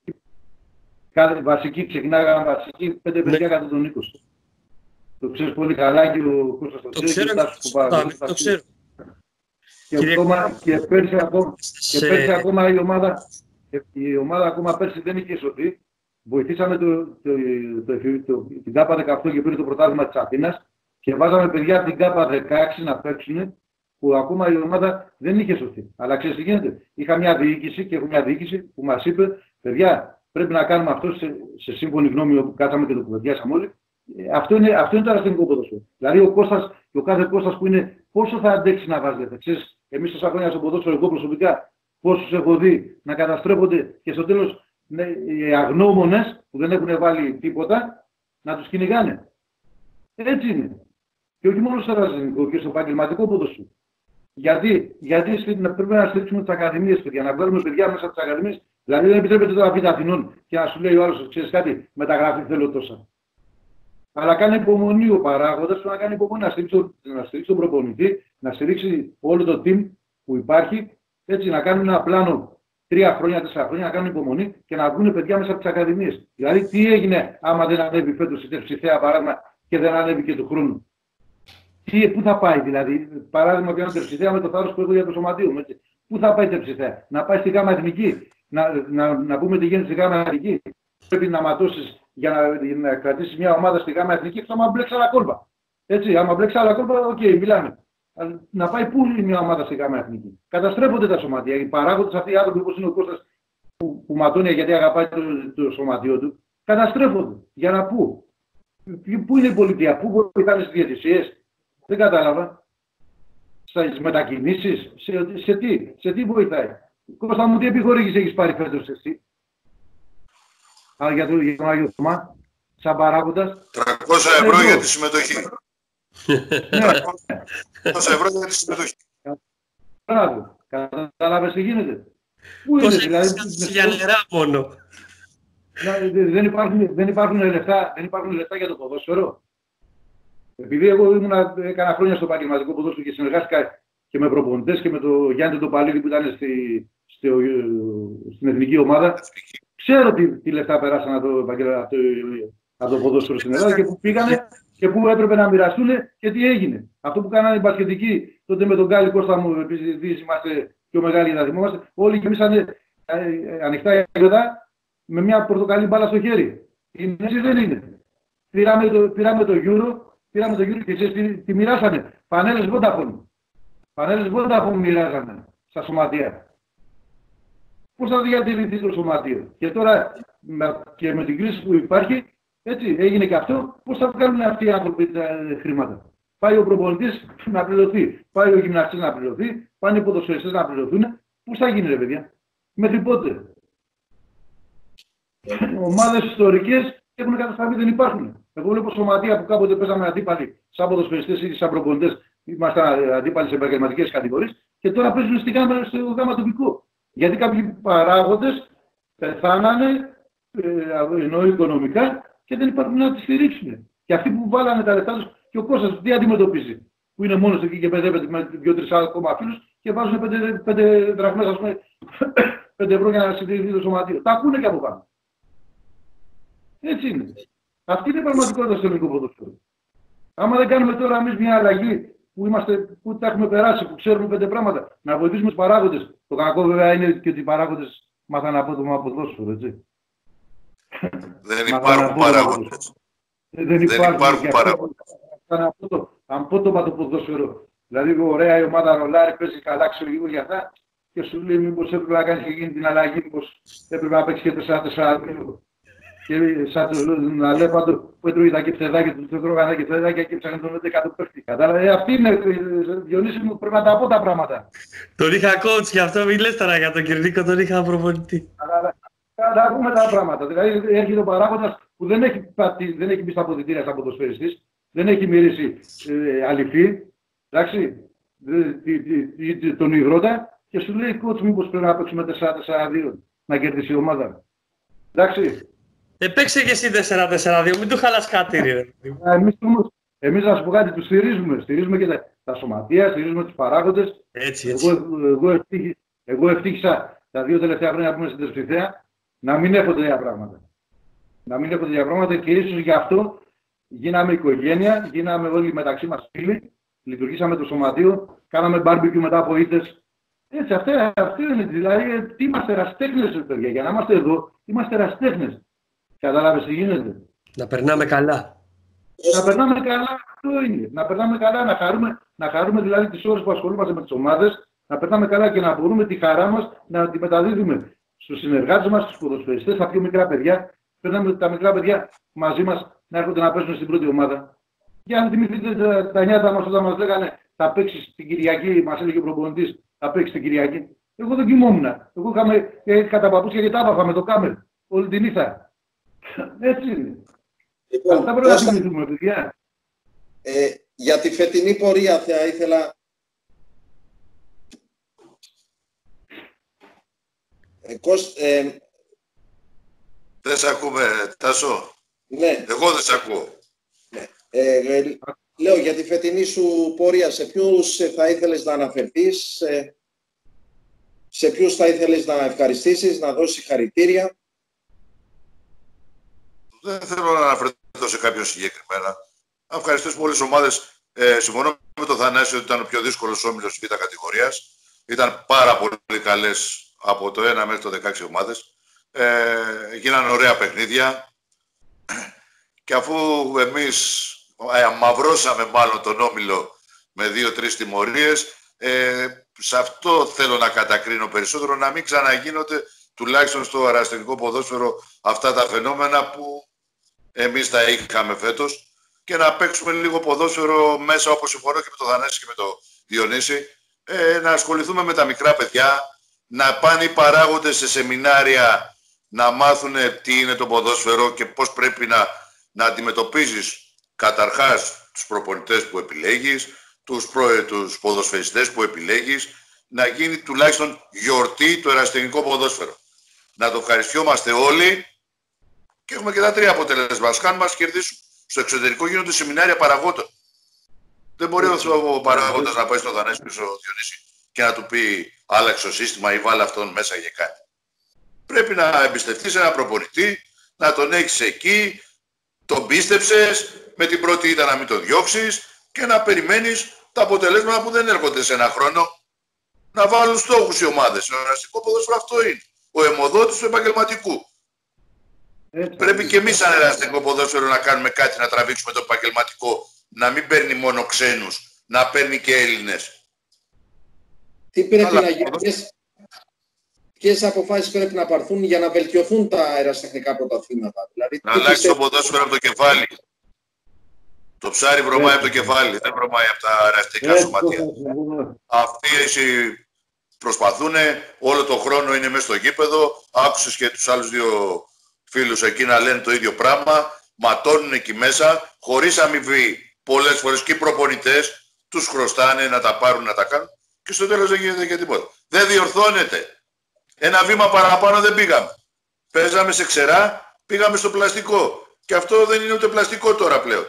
Κάθε βασική ξεκινάγανε βασική πέντε παιδιά ναι. κάτω των είκοσι. Το ξέρεις πολύ καλά και ο Κώστας το, το ξέρει. Το ξέρω. Και, ακόμα, και πέρσι ακόμα, και πέρσι ακόμα η ομάδα, η ομάδα ακόμα πέρσι δεν είχε σωθεί. Βοηθήσαμε το, το, το, το, το, την ΚΑΠΑ δεκαοκτώ και πήρε το πρωτάθλημα της Αθήνας και βάζαμε παιδιά από την ΚΑΠΑ δεκαέξι να παίξουν που ακόμα η ομάδα δεν είχε σωθεί. Αλλά ξέρεις τι γίνεται. Είχα μια διοίκηση και έχω μια διοίκηση που μας είπε παιδιά πρέπει να κάνουμε αυτό σε, σε σύμφωνη γνώμη όπου κάτσαμε και το κουβεντιάσαμε όλοι. Αυτό είναι, αυτό είναι το αεραστεχνικό ποδόσφαιρο. Δηλαδή ο Κώστας και ο κάθε Κώστας που είναι πόσο θα αντέξει να βάζετε. Ξέρεις, εμείς τόσα χρόνια στο ποδόσφαιρο εγώ προσωπικά πόσους έχω δει να καταστρέφονται και στο τέλος ναι, οι αγνώμονες που δεν έχουν βάλει τίποτα να τους κυνηγάνε. Έτσι είναι. Και όχι μόνο στο αεραστεχνικό και στο επαγγελματικό ποδόσφαιρο. Γιατί, γιατί πρέπει να στηρίξουμε τις ακαδημίες, παιδιά, να βγάλουμε παιδιά μέσα από τις ακαδημίες. Δηλαδή δεν επιτρέπεται τώρα να πείτε Αθηνών και να σου λέει ο άλλος, ξέρεις κάτι, μεταγραφή θέλω τόσα. Αλλά κάνει υπομονή ο παράγοντας του να κάνει υπομονή, να στηρίξει, να στηρίξει τον προπονητή, να στηρίξει όλο το team που υπάρχει, έτσι να κάνουν ένα πλάνο τρία χρόνια, τέσσερα χρόνια, να κάνουν υπομονή και να βγουν παιδιά μέσα από τις ακαδημίες. Δηλαδή τι έγινε άμα δεν ανέβει φέτος η Τερψιθέα παράδειγμα και δεν ανέβει και του χρόνου. Τι, πού θα πάει δηλαδή, παράδειγμα για ένα Τερψιθέα με το θάρρος που έχω για το Σωματείο. Πού θα πάει τεψιθέα, να πάει στη Γάμα Εθνική, να, να, να πούμε τι γίνεται στη Γάμα Εθνική. Πρέπει να ματώσεις για να, για να κρατήσεις μια ομάδα στη Γάμα Εθνική, και άμα μπλέξει άλλα κόλπα. Έτσι, άμα μπλέξει άλλα κόλπα, οκ, okay, μιλάμε. Να πάει πού είναι μια ομάδα στη Γάμα Εθνική. Καταστρέφονται τα σωματεία. Οι παράγοντες αυτοί οι άνθρωποι, όπως είναι ο Κώστας, που, που ματώνει γιατί αγαπάει το, το σωματείο του, καταστρέφονται. Για να πού. Πού είναι η πολιτεία, πού βοηθάνε στις διαιτησίες. Δεν κατάλαβα. Στις μετακινήσεις, σε, σε, τι, σε τι βοηθάει. Κώστα μου, τι επιχορήγηση έχεις πάρει φέτος εσύ. Α, για τον για Άγιο Θωμά, σαν παράγοντας. τριακόσια ευρώ για τη συμμετοχή. τριακόσια ευρώ για τη συμμετοχή. Μπράβο. Κατάλαβες τι γίνεται. Πού είναι, δηλαδή. Για νερά μόνο. Δεν υπάρχουν, δεν, υπάρχουν λεφτά, δεν υπάρχουν λεφτά για το ποδόσφαιρο. Επειδή εγώ ήμουνα, έκανα χρόνια στο επαγγελματικό ποδόσφαιρο και συνεργάστηκα και με προπονητές και με τον Γιάννη τον Παλίδη που ήταν στη, στη, στην εθνική ομάδα, ξέρω τι, τι λεφτά περάσαν από το, από, από το ποδόσφαιρο στην Ελλάδα και που πήγανε και που έπρεπε να μοιραστούν και τι έγινε. Αυτό που κάνανε οι μπασκετικοί τότε με τον Γκάλι Κώστα μου, επειδή είμαστε πιο μεγάλοι να θυμόμαστε, όλοι γεμίσανε ανοιχτά γήπεδα με μια πορτοκαλί μπάλα στο χέρι. Είναι έτσι, δεν είναι. Πήραμε το, πήραμε το Euro, πήραμε το Euro και εσείς τι, τι μοιράσανε. Πανέλες Vodafone. Πανέλες Vodafone μοιράζανε στα σωματεία. Πώς θα διατηρηθεί το σωματείο. Και τώρα με, και με την κρίση που υπάρχει, έτσι έγινε και αυτό, πώς θα βγάλουν αυτοί οι άνθρωποι τα χρήματα. Πάει ο προπονητής να πληρωθεί, πάει ο γυμναστής να πληρωθεί, πάνε οι ποδοσφαιριστές να πληρωθούν. Πώς θα γίνει ρε παιδιά. Μέχρι πότε. Ομάδες ιστορικές έχουν καταστραφεί, δεν υπάρχουν. Εγώ βλέπω σωματεία που κάποτε παίζαμε αντίπαλοι, σαν ποδοσφαιριστές ή σαν προπονητές, ήμασταν αντίπαλοι σε επαγγελματικές κατηγορίες και τώρα παίζουν στη γάμα, στο γάμα τοπικό. Γιατί κάποιοι παράγοντες πεθάνανε, ε, εννοεί οικονομικά, και δεν υπάρχουν να τις στηρίξουν. Και αυτοί που βάλανε τα λεφτά τους, και ο Κώστας τι αντιμετωπίζει, που είναι μόνος εκεί και παιδεύεται με δύο-τρεις ακόμα φίλους και βάζουν πέντε, πέντε δραχμές, ας πούμε, πέντε ευρώ για να συντηρηθεί το σωματείο. Τα ακούνε και από πάνω. Έτσι είναι. Αυτή είναι η πραγματικότητα στο ελληνικό ποδόσφαιρο. Άμα δεν κάνουμε τώρα εμείς μια αλλαγή που, είμαστε, που τα έχουμε περάσει, που ξέρουμε πέντε πράγματα, να βοηθήσουμε τους παράγοντες. Το κακό βέβαια είναι και ότι οι παράγοντες μάθανε απότομα από ποδόσφαιρο, έτσι. Δεν υπάρχουν παράγοντες. Δεν υπάρχουν παράγοντες. Απότομα το ποδόσφαιρο. Δηλαδή, ωραία η ομάδα ρολάρι, παίζει καλά, ξέρω λίγο για αυτά και σου λέει μήπως έπρεπε να κάνεις και γίνει την αλλαγή, μήπως έπρεπε να παίξει και τέσσερα τέσσερα δύο. Και σαν τον Αλέφαντο που έτρωγε τα κεφτεδάκια του, του τρώγανε τα κεφτεδάκια και ψάχνει τον έντεκα παίχτη. Κατάλαβε, αυτή είναι, Διονύση μου, πρέπει να τα πω τα πράγματα. Τον είχα coach και αυτό μιλές τώρα για τον Κυρνίκο, τον είχα προπονητή. Να πούμε τα πράγματα. Δηλαδή έρχεται ο παράγοντας που δεν έχει, δεν έχει μπει στα αποδυτήρια σαν ποδοσφαιριστής, δεν έχει μυρίσει ε, αληφή, εντάξει, τον υγρότα και σου λέει coach μήπως πρέπει να παίξουμε τέσσερα τέσσερα δύο να κερδίσει η ομάδα. Εντάξει. Επέξε και εσύ τέσσερα τέσσερα δύο, μην του χαλάς κάτι ρε. Εμείς, εμείς να σου πω κάτι, τους στηρίζουμε. Στηρίζουμε και τα, τα σωματεία, στηρίζουμε τους παράγοντες. Έτσι, έτσι. Εγώ, εγώ, ευτύχη, εγώ ευτύχησα τα δύο τελευταία χρόνια που είμαι στην Τεσπιθέα να μην έχω τέτοια πράγματα. Να μην έχω τέτοια πράγματα και ίσως γι' αυτό γίναμε οικογένεια, γίναμε όλοι μεταξύ μας φίλοι, λειτουργήσαμε το σωματείο, κάναμε μπάρμπικιου μετά από ήττες. Έτσι, αυτό, αυτό είναι. Δηλαδή, τι είμαστε ερασιτέχνες, παιδιά. Για να είμαστε εδώ, είμαστε ερασιτέχνες. Κατάλαβες τι γίνεται. Να περνάμε καλά. Να περνάμε καλά, αυτό είναι. Να περνάμε καλά, να χαρούμε, να χαρούμε δηλαδή τις ώρες που ασχολούμαστε με τις ομάδες, να περνάμε καλά και να μπορούμε τη χαρά μας να τη μεταδίδουμε στους συνεργάτες μας, στους ποδοσφαιριστές, στα πιο μικρά παιδιά. Περνάμε τα μικρά παιδιά μαζί μας να έρχονται να παίζουν στην πρώτη ομάδα. Για να θυμηθείτε τα, τα νιάτα μας όταν μας λέγανε θα παίξεις την Κυριακή, μας έλεγε ο προπονητής, θα παίξεις την Κυριακή. Εγώ δεν κοιμόμουν. Εγώ είχαμε ε, κατά παπούτσια και τα άπαθα με το κάμερ όλη την νύχτα. Έτσι είναι. Λοιπόν, αυτά πρέπει να θυμηθούμε, παιδιά. Ε, για τη φετινή πορεία θα ήθελα... Ε, Κώσ, ε... Δεν σε ακούμε, Τάσο. Ναι. Εγώ δεν σε ακούω. Ναι. Ε, ε, λέω για τη φετινή σου πορεία, σε ποιους θα ήθελες να αναφερθείς, σε, σε ποιους θα ήθελες να ευχαριστήσεις, να δώσεις συγχαρητήρια. Δεν θέλω να αναφερθώ σε κάποιον συγκεκριμένα. Να ευχαριστήσω πολλές ομάδες. Ε, συμφωνώ με τον Θανάση ότι ήταν ο πιο δύσκολος όμιλος της Β' κατηγορίας. Ήταν πάρα πολύ καλές από το ένα μέχρι το δεκαέξι ομάδες. Ε, γίνανε ωραία παιχνίδια. Και αφού εμείς ε, μαυρώσαμε μάλλον τον όμιλο με δύο-τρεις τιμωρίες, ε, σε αυτό θέλω να κατακρίνω περισσότερο, να μην ξαναγίνονται τουλάχιστον στο αεραστεχνικό ποδόσφαιρο αυτά τα φαινόμενα που εμείς τα είχαμε φέτος και να παίξουμε λίγο ποδόσφαιρο μέσα, όπως συμφωνώ και με τον Θανάση και με τον Διονύση, ε, να ασχοληθούμε με τα μικρά παιδιά, να πάνε οι παράγοντες σε σεμινάρια να μάθουν τι είναι το ποδόσφαιρο και πώς πρέπει να, να αντιμετωπίζεις καταρχάς τους προπονητές που επιλέγεις, τους, προ, τους ποδοσφαιριστές που επιλέγεις, να γίνει τουλάχιστον γιορτή το ερασιτεχνικό ποδόσφαιρο. Να το ευχαριστιόμαστε όλοι και έχουμε και τα τρία αποτελέσματα. Αν μας κερδίσουν στο εξωτερικό γίνονται σεμινάρια παραγόντων. Δεν μπορεί ο παραγόντας να πάει στο Θανάση πίσω Διονύση και να του πει άλλαξε το σύστημα ή βάλε αυτόν μέσα για κάτι. Πρέπει να εμπιστευτείς ένα προπονητή, να τον έχεις εκεί, τον πίστεψες, με την πρώτη ήταν να μην τον διώξεις και να περιμένεις τα αποτελέσματα που δεν έρχονται σε ένα χρόνο. Να βάλουν στόχους οι ομάδες. Ο ερασιτεχνικό ποδόσφαιρο αυτό είναι. Ο αιμοδότης του επαγγελματικού. Έτσι, πρέπει έτσι, και εμείς σαν ερασιτεχνικό ποδόσφαιρο να κάνουμε κάτι, να τραβήξουμε το επαγγελματικό. Να μην παίρνει μόνο ξένους, να παίρνει και Έλληνες. Τι πρέπει Αλλά, να γίνει, ποιες, ποιες αποφάσεις πρέπει να πάρθουν για να βελτιωθούν τα ερασιτεχνικά πρωταθλήματα. Δηλαδή, να αλλάξει πιστεύει... το ποδόσφαιρο από το κεφάλι. Το ψάρι βρωμάει από το κεφάλι, δεν βρωμάει από τα ερασιτεχνικά σωματεία. Αυτοί προσπαθούν, όλο το χρόνο είναι μέσα στο γήπεδο. Άκουσες και τους άλλους δύο φίλους εκεί να λένε το ίδιο πράγμα. Ματώνουν εκεί μέσα, χωρίς αμοιβή. Πολλές φορές και οι προπονητές τους χρωστάνε να τα πάρουν, να τα κάνουν και στο τέλος δεν γίνεται και τίποτα. Δεν διορθώνεται. Ένα βήμα παραπάνω δεν πήγαμε. Παίζαμε σε ξερά, πήγαμε στο πλαστικό. Και αυτό δεν είναι ούτε πλαστικό τώρα πλέον.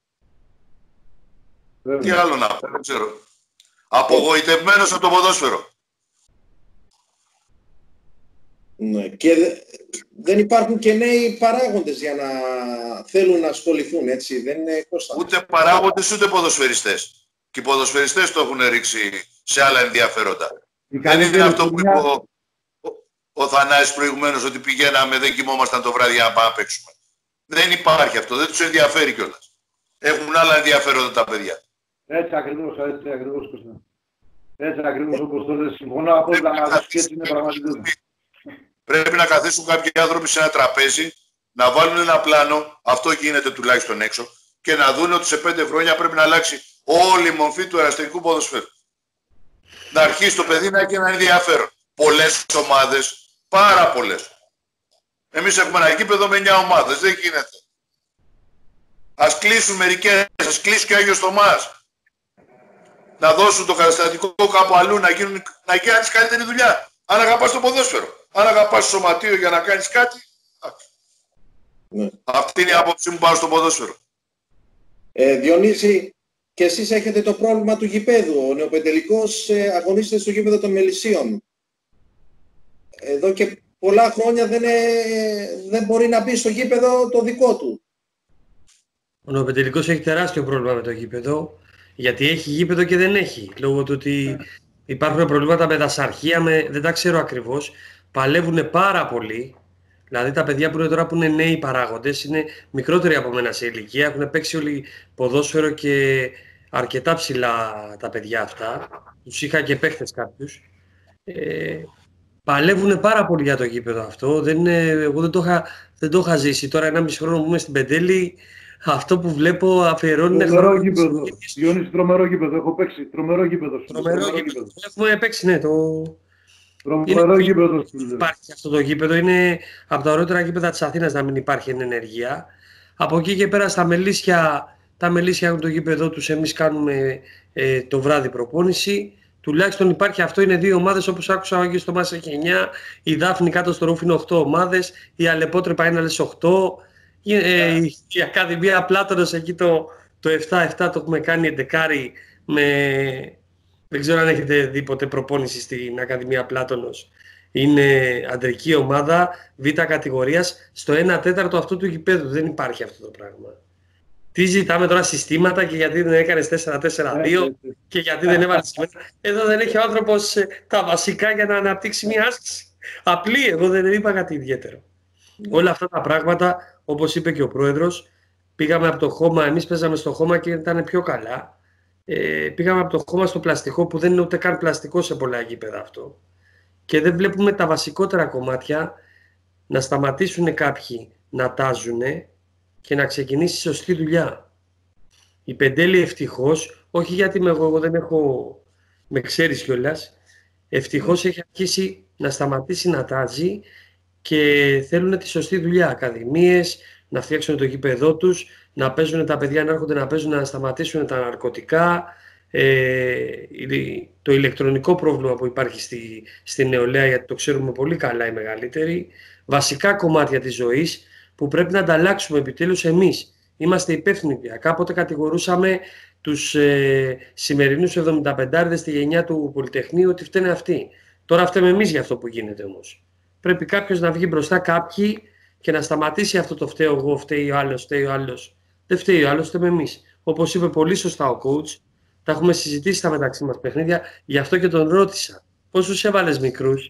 Βέβαια. Τι άλλο να πω, δεν ξέρω. Απογοητευμένος από το ποδόσφαιρο. Ναι. Και δεν υπάρχουν και νέοι παράγοντες για να θέλουν να ασχοληθούν, έτσι. Δεν είναι κόστα. Ούτε παράγοντες ούτε ποδοσφαιριστές. Και οι ποδοσφαιριστές το έχουν ρίξει σε άλλα ενδιαφέροντα. Δεν είναι αυτό που είπε ο, ο, ο Θανάσης προηγουμένως, ότι πηγαίναμε, δεν κοιμόμασταν το βράδυ για να πάμε να παίξουμε. Δεν υπάρχει αυτό, δεν τους ενδιαφέρει κιόλας. Έχουν άλλα ενδιαφέροντα τα παιδιά. Έτσι ακριβώς, έτσι ακριβώς, Κώστα. Έτσι ακριβώς όπως το λες, συμφωνώ απόλυτα μαζί σου και έτσι είναι πραγματικότητα. Πρέπει να καθίσουν κάποιοι άνθρωποι σε ένα τραπέζι, να βάλουν ένα πλάνο, αυτό γίνεται τουλάχιστον έξω, και να δουν ότι σε πέντε χρόνια πρέπει να αλλάξει όλη η μορφή του ερασιτεχνικού ποδοσφαίρου. Να αρχίσει το παιδί να έχει ένα ενδιαφέρον. Πολλές ομάδες, πάρα πολλές. Εμείς έχουμε ένα γήπεδο με εννιά ομάδες, δεν γίνεται. Ας κλείσουν μερικές, ας κλείσουν και ο Άγιος Θωμάς. Να δώσουν το καταστατικό κάπου αλλού, να, γίνουν, να κάνεις καλύτερη δουλειά. Αν αγαπάς το ποδόσφαιρο. Αν αγαπάς το σωματείο για να κάνεις κάτι. Ναι. Αυτή είναι η άποψη μου πάνω στο ποδόσφαιρο. Ε, Διονύση, και εσείς έχετε το πρόβλημα του γηπέδου. Ο Νεοπεντελικός ε, αγωνίζεται στο γήπεδο των Μελισσίων. Εδώ και πολλά χρόνια δεν, ε, δεν μπορεί να μπει στο γήπεδο το δικό του. Ο Νεοπεντελικός έχει τεράστιο πρόβλημα με το γήπεδο, γιατί έχει γήπεδο και δεν έχει. Λόγω του ότι υπάρχουν προβλήματα με δασαρχία, με, δεν τα ξέρω ακριβώς. Παλεύουν πάρα πολύ. Δηλαδή τα παιδιά που είναι τώρα που είναι νέοι παράγοντες, είναι μικρότεροι από μένα σε ηλικία, έχουν παίξει όλοι ποδόσφαιρο και αρκετά ψηλά τα παιδιά αυτά. Τους είχα και παίχτες κάποιους. Ε, παλεύουν πάρα πολύ για το γήπεδο αυτό. Δεν, εγώ δεν το, είχα, δεν το είχα ζήσει. Τώρα ένα μισή χρόνο που είμαι στην Πεντέλη, αυτό που βλέπω αφιερώνει... Τρομερό γήπεδο. Γιώνης, τρομερό γήπεδο. Έχω παίξει. Τρομερό γήπεδο. Τρομερό γήπεδο. Έχουμε παίξει, ναι. Το... Τρομερό γήπεδο. Υπάρχει αυτό το γήπεδο. Είναι από τα ωραιότερα γήπεδα της Αθήνας να μην υπάρχει ενέργεια. Από εκεί και πέρα στα Μελίσια, τα Μελίσια έχουν το γήπεδο τους. Εμείς κάνουμε ε, το βράδυ προπόνηση. Τουλάχιστον υπάρχει αυτό, είναι δύο ομάδες όπως άκουσα, ο Άγιος Θωμάς έχει εννιά, η Δάφνη κάτω στο Ρούφ είναι οκτώ ομάδες, η Αλεπότρεπα είναι άλλες οκτώ, ε, η, η Ακαδημία Πλάτωνος εκεί το, το επτά επτά το έχουμε κάνει εντεκάρι με... Δεν ξέρω αν έχετε δει ποτέ προπόνηση στην Ακαδημία Πλάτωνος. Είναι αντρική ομάδα β' κατηγορίας στο ένα τέταρτο αυτού του γηπέδου. Δεν υπάρχει αυτό το πράγμα. Τι ζητάμε τώρα συστήματα και γιατί δεν έκανες τέσσερα τέσσερα δύο και γιατί δεν έβαλες. Εδώ δεν έχει ο άνθρωπος τα βασικά για να αναπτύξει μια άσκηση. Απλή, εγώ δεν είπα κάτι ιδιαίτερο. Yeah. Όλα αυτά τα πράγματα, όπως είπε και ο πρόεδρος, πήγαμε από το χώμα, εμείς παίζαμε στο χώμα και ήταν πιο καλά. Ε, πήγαμε από το χώμα στο πλαστικό που δεν είναι ούτε καν πλαστικό σε πολλά γήπεδα αυτό. Και δεν βλέπουμε τα βασικότερα κομμάτια να σταματήσουν κάποιοι να τάζουν και να ξεκινήσει σωστή δουλειά. Η Πεντέλη ευτυχώς, όχι γιατί με εγώ, εγώ δεν έχω, με ξέρεις κιόλας, ευτυχώς έχει αρχίσει να σταματήσει να τάζει και θέλουν τη σωστή δουλειά. Ακαδημίες, να φτιάξουν το γήπεδό τους, να παίζουν τα παιδιά, να έρχονται να παίζουν, να σταματήσουν τα ναρκωτικά, ε, το ηλεκτρονικό πρόβλημα που υπάρχει στη, στη νεολαία, γιατί το ξέρουμε πολύ καλά οι μεγαλύτεροι, βασικά κομμάτια της ζωής που πρέπει να ανταλλάξουμε επιτέλους εμείς. Είμαστε υπεύθυνοι πια. Κάποτε κατηγορούσαμε τους ε, σημερινούς εβδομηνταπεντάριδες στη γενιά του Πολυτεχνείου ότι φταίνε αυτοί. Τώρα φταίμε εμείς για αυτό που γίνεται όμως. Πρέπει κάποιος να βγει μπροστά, κάποιοι, και να σταματήσει αυτό το φταίω εγώ, φταίει ο άλλος, φταίει ο άλλος. Δεν φταίει ο άλλος, φταίμε εμείς. Όπως είπε πολύ σωστά ο coach, τα έχουμε συζητήσει στα μεταξύ μας παιχνίδια, γι' αυτό και τον ρώτησα. Πόσους έβαλες μικρούς?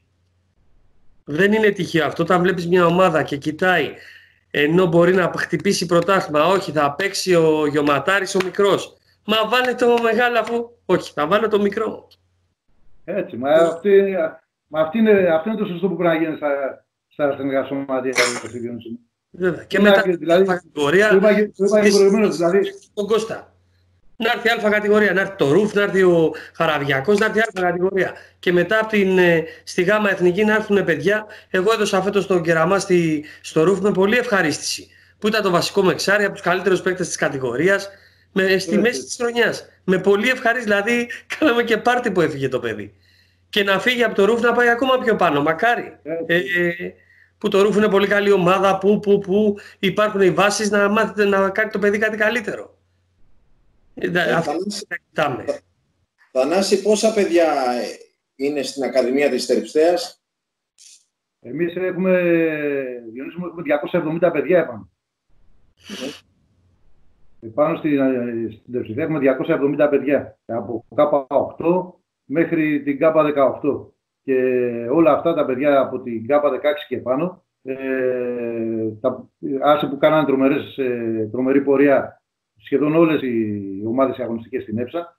Δεν είναι τυχαίο αυτό. Όταν βλέπεις μια ομάδα και κοιτάει, ενώ μπορεί να χτυπήσει πρωτάθλημα, όχι, θα παίξει ο Γιωματάρης ο μικρός. Μα βάλε το μεγάλο αφού. Όχι, θα βάλε το μικρό. Έτσι, μα αυτή, μα αυτή είναι, αυτό είναι το σωστό που πρέπει να γίνει στα, στα αστυνομικά σωματεία. Βέβαια. Και μετά την δηλαδή, κατηγορία. Το είπα και προηγουμένως, δηλαδή. Τον Κώστα. Να έρθει α κατηγορία, να έρθει το Ρουφ, να έρθει ο Χαραβιακός, να έρθει α κατηγορία. Και μετά από την, στη Γάμα Εθνική να έρθουν παιδιά. Εγώ έδωσα φέτος τον Κεραμά στη, στο Ρουφ με πολύ ευχαρίστηση. Που ήταν το βασικό μεξάρι από τους καλύτερους παίκτες της κατηγορίας, με, στη μέση της χρονιάς. Με πολύ ευχαρίστηση, δηλαδή κάναμε και πάρτι που έφυγε το παιδί. Και να φύγει από το Ρουφ να πάει ακόμα πιο πάνω, μακάρι. Ε, ε, που το Ρουφ είναι πολύ καλή ομάδα, που, που, που υπάρχουν οι βάσεις να, μάθετε, να κάνει το παιδί κάτι καλύτερο. Ε, αυτό Θανάση, Θανάση, πόσα παιδιά είναι στην Ακαδημία της Τερυψτέας? Εμείς έχουμε, Διονύση μου, έχουμε διακόσια εβδομήντα παιδιά επάνω. Mm-hmm. Επάνω στην, στην Τερυψτέα έχουμε διακόσια εβδομήντα παιδιά. Από Κάπα οκτώ μέχρι την Κάπα δεκαοκτώ. Και όλα αυτά τα παιδιά από την Κάπα δεκαέξι και πάνω, ε, τα, άσε που κάνανε τρομερές, ε, τρομερή πορεία, σχεδόν όλες οι ομάδες αγωνιστικές στην ΕΨΑ,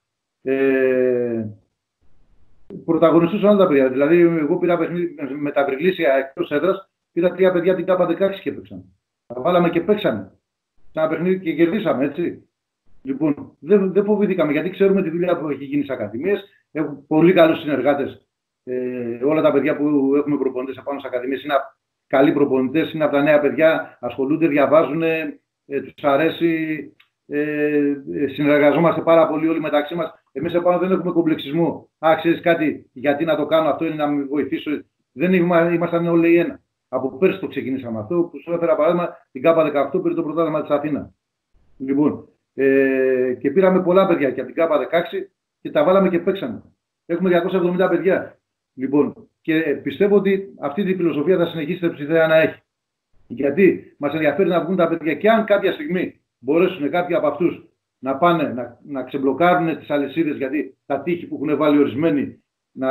ε, πρωταγωνιστούσαν όλα τα παιδιά. Δηλαδή, εγώ πήρα παιχνίδι με τα Βρυλίσια εκτός έδρας, πήρα τρία παιδιά την Κάπα δεκαέξι και παίξαν. Τα βάλαμε και παίξαμε. Σε ένα παιχνίδι και κερδίσαμε, έτσι. Λοιπόν, δεν, δεν φοβηθήκαμε, γιατί ξέρουμε τη δουλειά που έχει γίνει στις ακαδημίες. Έχουν πολύ καλούς συνεργάτες. Ε, όλα τα παιδιά που έχουμε προπονητές απάνω στις ακαδημίες είναι καλοί προπονητές, είναι από τα νέα παιδιά, ασχολούνται, διαβάζουν, ε, τους αρέσει. Ε, συνεργαζόμαστε πάρα πολύ όλοι μεταξύ μας. Εμείς επάνω δεν έχουμε κομπλεξισμό. Α, ξέρεις κάτι, γιατί να το κάνω αυτό, είναι να με βοηθήσω. Δεν ήμασταν όλοι ένα. Από πέρσι το ξεκινήσαμε αυτό, που σου έφερα παράδειγμα την Κάπα δεκαοκτώ πήρε το πρωτάθλημα της Αθήνα. Λοιπόν, ε, και πήραμε πολλά παιδιά και από την Κάπα δεκαέξι και τα βάλαμε και παίξαμε. Έχουμε διακόσια εβδομήντα παιδιά. Λοιπόν, και πιστεύω ότι αυτή τη φιλοσοφία θα συνεχίσει η Τερυψιδέα να έχει. Γιατί μας ενδιαφέρει να βγουν τα παιδιά και αν κάποια στιγμή μπορέσουν κάποιοι από αυτούς να πάνε να, να ξεμπλοκάρουν τις αλυσίδες, γιατί τα τείχη που έχουν βάλει ορισμένοι να,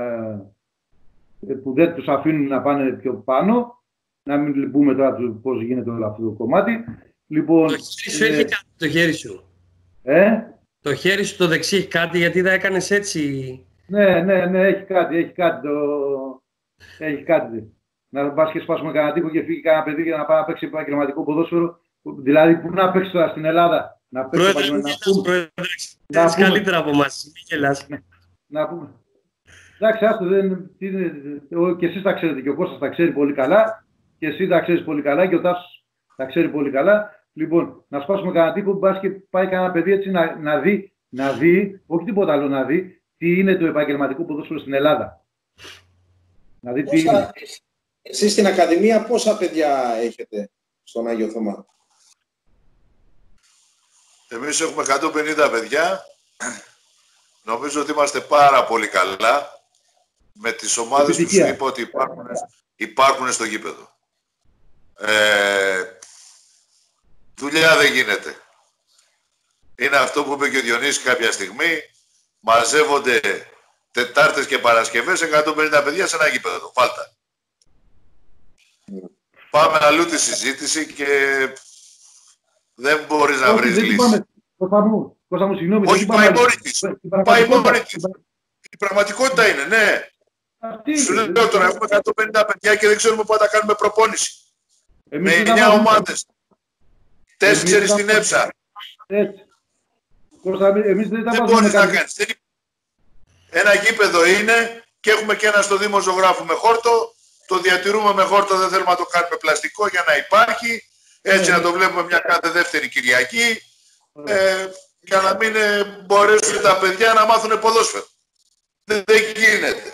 που δεν τους αφήνουν να πάνε πιο πάνω, να μην λυπούμε τώρα πώς γίνεται όλο αυτό το κομμάτι. Λοιπόν, το χέρι σου ε, έχει κάτι, το χέρι σου. Ε? Το χέρι σου το δεξί έχει κάτι, γιατί δεν έκανες έτσι. Ναι, ναι, ναι, έχει κάτι, έχει κάτι. Το... Έχει κάτι. Να πας και σπάσουμε κανένα τύπο και φύγει κανένα παιδί για να πάει να παίξει επαγγελματικό ποδόσφαιρο. Δηλαδή, πού να παίξει τώρα στην Ελλάδα, να παίξει επαγγελματικό. Πρόεδρε, ξέρεις καλύτερα από εμάς. Μην γελάς. Να πούμε. Εντάξει, άστο, δεν, και εσείς τα ξέρετε και ο Κώστας τα ξέρει πολύ καλά και εσύ τα ξέρεις πολύ καλά και ο Τάσος τα ξέρει πολύ καλά. Λοιπόν, να σπάσουμε κανένα τύπο που πας και πάει κανένα παιδί έτσι να, να δει, να δει, όχι τίποτα άλλο, να δει τι είναι το επαγγελματικό ποδόσφαιρο στην Ελλάδα. Να δει τι είναι. Εσείς στην Ακαδημία πόσα παιδιά έχετε στον Άγιο Θωμά? Εμείς έχουμε εκατόν πενήντα παιδιά. Νομίζω ότι είμαστε πάρα πολύ καλά με τις ομάδες που σου είπα ότι υπάρχουν, υπάρχουν στο γήπεδο. Ε, δουλειά δεν γίνεται. Είναι αυτό που είπε και ο Διονύσης κάποια στιγμή. Μαζεύονται Τετάρτες και Παρασκευές εκατόν πενήντα παιδιά σε ένα γήπεδο. Φάλτα. Πάμε αλλού τη συζήτηση και δεν μπορείς να βρεις λύση. Κώστα μου, συγγνώμη. Όχι, πάει μόνη της. Πάει μόνη της. Η πραγματικότητα είναι, ναι. Σου λέω τώρα, έχουμε εκατόν πενήντα παιδιά και δεν ξέρουμε πού θα τα κάνουμε προπόνηση. Με εννιά ομάδες. Τέσσερις στην ΕΨΑ. Έτσι. Κώστα, εμείς δεν τα δεν μπορείς να κάνεις. Ένα γήπεδο είναι και έχουμε και ένα στο Δήμο Ζωγράφου με χόρτο. Το διατηρούμε με χόρτο, δεν θέλουμε να το κάνουμε πλαστικό για να υπάρχει. Έτσι να το βλέπουμε μια κάθε δεύτερη Κυριακή. Ε, για να μην ε, μπορέσουν τα παιδιά να μάθουν ποδόσφαιρο. Δεν, δεν γίνεται.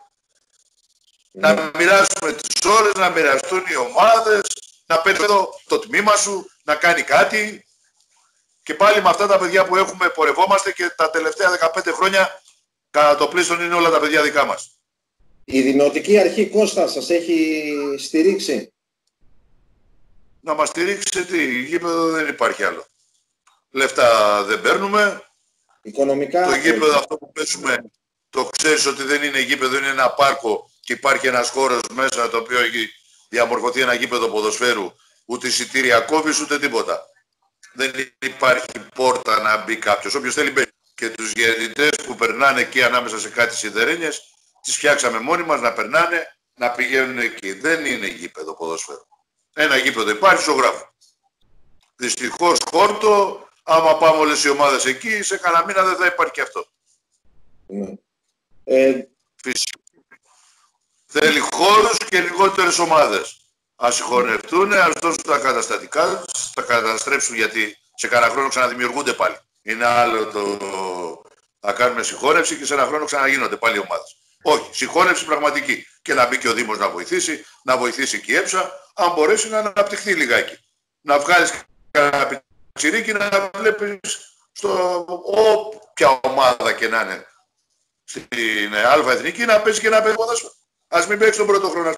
Να μοιράσουμε τις ώρες, να μοιραστούν οι ομάδες, να παίρνει εδώ το τμήμα σου, να κάνει κάτι. Και πάλι με αυτά τα παιδιά που έχουμε πορευόμαστε και τα τελευταία δεκαπέντε χρόνια κατά το πλήστον είναι όλα τα παιδιά δικά μας. Η Δημοτική Αρχή, Κώστα, σας έχει στηρίξει? Να μας στηρίξει τι, γήπεδο δεν υπάρχει άλλο. Λεφτά δεν παίρνουμε. Οικονομικά. Το γήπεδο αυτό που παίζουμε, το ξέρεις ότι δεν είναι γήπεδο, είναι ένα πάρκο και υπάρχει ένας χώρος μέσα το οποίο έχει διαμορφωθεί ένα γήπεδο ποδοσφαίρου. Ούτε εισιτήρια κόβεις ούτε τίποτα. Δεν υπάρχει πόρτα να μπει κάποιος. Όποιος θέλει μπει. Και τους γεννητές που περνάνε εκεί ανάμεσα σε κάτι σιδερένιες, τις φτιάξαμε μόνοι μας να περνάνε, να πηγαίνουν εκεί. Δεν είναι γήπεδο ποδόσφαιρο. Ένα γήπεδο υπάρχει, Ζωγράφου. Δυστυχώς χόρτο, άμα πάμε όλες οι ομάδες εκεί, σε κανένα μήνα δεν θα υπάρχει και αυτό. Ναι. Ε... Φυσικά. Θέλει χώρους και λιγότερες ομάδες. Ας συγχωνευτούν, ας δώσουν τα καταστατικά, τα καταστρέψουν γιατί σε κανένα χρόνο ξαναδημιουργούνται πάλι. Είναι άλλο το να κάνουμε συγχώνευση και σε ένα χρόνο ξαναγίνονται πάλι οι ομάδες. Όχι, συγχώνευση πραγματική. Και να μπει και ο Δήμος να βοηθήσει, να βοηθήσει και η ΕΨΑ, αν μπορέσει να αναπτυχθεί λιγάκι. Να βγάλεις κανένα πιτσιρίκι να βλέπεις στο όποια ομάδα και να είναι στην Α' Εθνική να παίζει και ένα παιδί ποδόσφαιρο. Ας μην παίξει τον πρώτο χρόνο.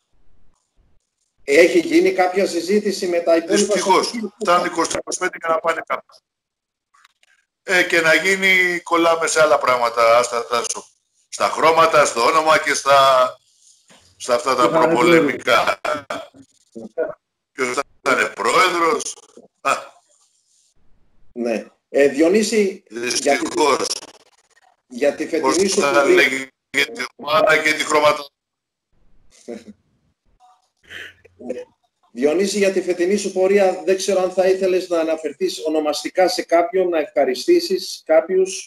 Έχει γίνει κάποια συζήτηση με τα υπόλοιπα? Δυστυχώς. Φτάνουν είκοσι πέντε και να πάνε κάπου. Ε, και να γίνει κολλάμε σε άλλα πράγματα, στα, στα, στα χρώματα, στο όνομα και στα, στα αυτά τα προπολεμικά. Ποιος θα είναι πρόεδρος. Ναι. Ε, Διονύση, δυστυχώς. Για τη φετινή σου πορεία. Πώς θα λέγει και τη ομάδα και τη χρωματότητα. Διονύση, για τη φετινή σου πορεία δεν ξέρω αν θα ήθελες να αναφερθείς ονομαστικά σε κάποιον, να ευχαριστήσεις κάποιους.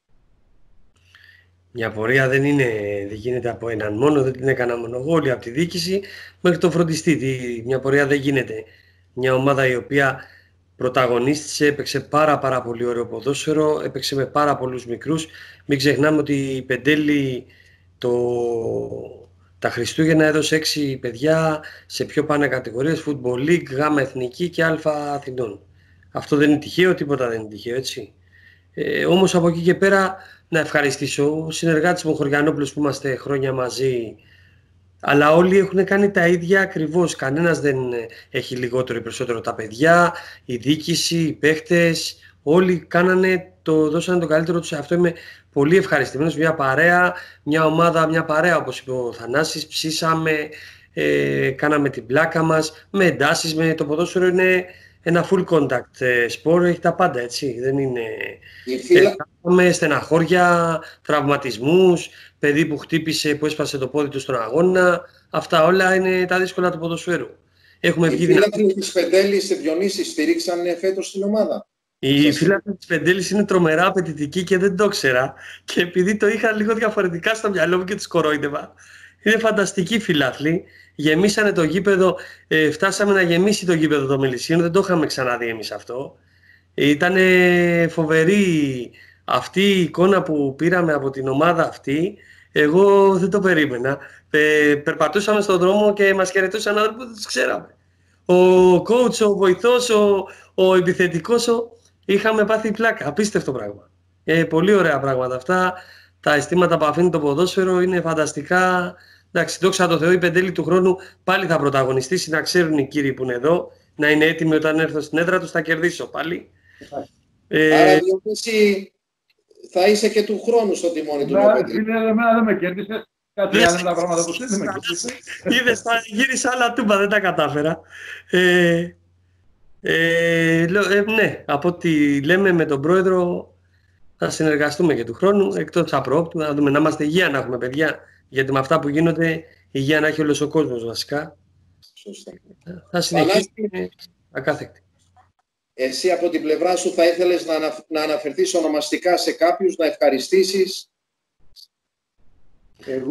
Μια πορεία δεν, είναι, δεν γίνεται από έναν μόνο, δεν την έκανα μόνο εγώ, όλοι από τη διοίκηση μέχρι το φροντιστή. Μια πορεία δεν γίνεται. Μια ομάδα η οποία πρωταγωνίστησε, έπαιξε πάρα πάρα πολύ ωραίο ποδόσφαιρο, έπαιξε με πάρα πολλούς μικρούς. Μην ξεχνάμε ότι η Πεντέλη το... τα Χριστούγεννα έδωσε έξι παιδιά σε πιο πάνε κατηγορίες, Football League, Γάμα Εθνική και Α Αθηνών. Αυτό δεν είναι τυχαίο, τίποτα δεν είναι τυχαίο, έτσι. Ε, όμως από εκεί και πέρα να ευχαριστήσω ο συνεργάτης μου Χωριανόπουλος που είμαστε χρόνια μαζί, αλλά όλοι έχουν κάνει τα ίδια ακριβώς. Κανένας δεν έχει λιγότερο ή περισσότερο, τα παιδιά, η διοίκηση, οι παίχτες, όλοι κάνανε το, δώσανε το καλύτερο τους. Αυτό είμαι πολύ ευχαριστημένος. Μια παρέα, μια ομάδα, μια παρέα όπως είπε ο Θανάσης, ψήσαμε, ε, κάναμε την πλάκα μας, με εντάσεις, με το ποδόσφαιρο είναι ένα full contact sport, έχει τα πάντα, έτσι, δεν είναι... Φύλλα... Έχουμε στεναχώρια, τραυματισμούς, παιδί που χτύπησε, που έσπασε το πόδι του στον αγώνα, αυτά όλα είναι τα δύσκολα του ποδοσφαίρου. Έχουμε Οι βγει φίλαθλοι της Πεντέλης, Διονύση, στηρίξαν φέτος την ομάδα. Οι φίλαθλοι της Πεντέλης είναι τρομερά απαιτητικοί και δεν το ξέρα. Και επειδή το είχα λίγο διαφορετικά στο μυαλό μου και τους κορόιδευα, είναι φανταστικοί φίλαθλοι. Γεμίσανε το γήπεδο, ε, φτάσαμε να γεμίσει το γήπεδο των Μελισσίων, δεν το είχαμε ξαναδεί εμείς αυτό. Ήταν φοβερή αυτή η εικόνα που πήραμε από την ομάδα αυτή. Εγώ δεν το περίμενα. Ε, περπατούσαμε στον δρόμο και μας χαιρετούσαν άνθρωποι που δεν τους ξέραμε. Ο coach, ο βοηθός, ο, ο επιθετικός, ο... είχαμε πάθει πλάκα. Απίστευτο πράγμα. Ε, πολύ ωραία πράγματα αυτά. Τα αισθήματα που αφήνει το ποδόσφαιρο είναι φανταστικά. Εντάξει, δόξα τω Θεώ, η Πεντέλη του χρόνου πάλι θα πρωταγωνιστήσει. Να ξέρουν οι κύριοι που είναι εδώ, να είναι έτοιμοι όταν έρθω στην έδρα τους, θα κερδίσω πάλι. Ε... Άρα, Διονύση, θα είσαι και του χρόνου στο τιμόνι του Νοπέτρη. Εμένα δεν με κέρδισε. Κάτι άλλο τα πράγματα που δεν με κέρδισε. Είδες, θα γύρισα άλλα τούμπα, δεν τα κατάφερα. Ε, ε, ε, ναι, από ό,τι λέμε με τον πρόεδρο θα συνεργαστούμε και του χρόνου, εκτός απρόπτου, να δούμε να είμαστε υγεία να έχουμε παιδιά, γιατί με αυτά που γίνονται υγεία να έχει όλος ο κόσμος βασικά. Σωστά. Θα συνεχίσουμε ακάθεκτη. Εσύ από την πλευρά σου θα ήθελες να, ανα, να αναφερθείς ονομαστικά σε κάποιους, να ευχαριστήσεις? Εγώ,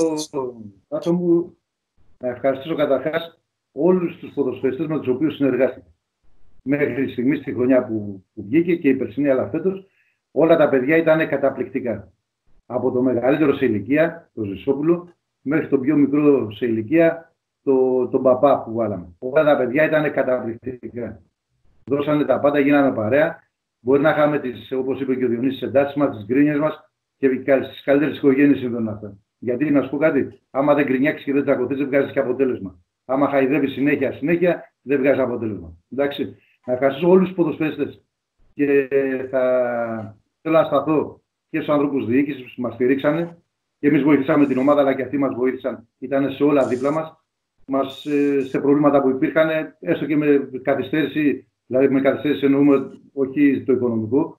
Τάσο μου, να ευχαριστήσω καταρχάς όλους τους ποδοσφαιριστές με τους οποίους συνεργάστηκα. Μέχρι στιγμή στη χρονιά που, που βγήκε και η περσινή αλλά φέτος, όλα τα παιδιά ήταν καταπληκτικά. Από το μεγαλύτερο σε ηλικία, το Ζησόπουλο, μέχρι το πιο μικρό σε ηλικία, το, τον παπά που βάλαμε. Όλα τα παιδιά ήταν καταπληκτικά. Δώσανε τα πάντα, γίναμε παρέα. Μπορεί να είχαμε, τις, όπως είπε και ο Διονύσης, τις εντάσεις μας, τις γκρίνιες μας και στις καλύτερες οικογένειες συμβαίνουν αυτά. Γιατί να σου πω κάτι, άμα δεν γκρινιάξεις και δεν τσακωθείς, δεν βγάζεις και αποτέλεσμα. Άμα χαϊδεύεις συνέχεια, συνέχεια, δεν βγάζεις αποτέλεσμα. Εντάξει. Να ευχαριστήσω όλους τους ποδοσφαιριστές. Και θα θέλω να σταθώ και στους ανθρώπους διοίκησης που μας στηρίξανε. Και εμείς βοηθήσαμε την ομάδα, αλλά και αυτοί μας βοήθησαν. Ήταν σε όλα δίπλα μας. Μας σε προβλήματα που υπήρχαν, έστω και με καθυστέρηση. Δηλαδή με καθυστέρηση εννοούμε όχι το οικονομικό,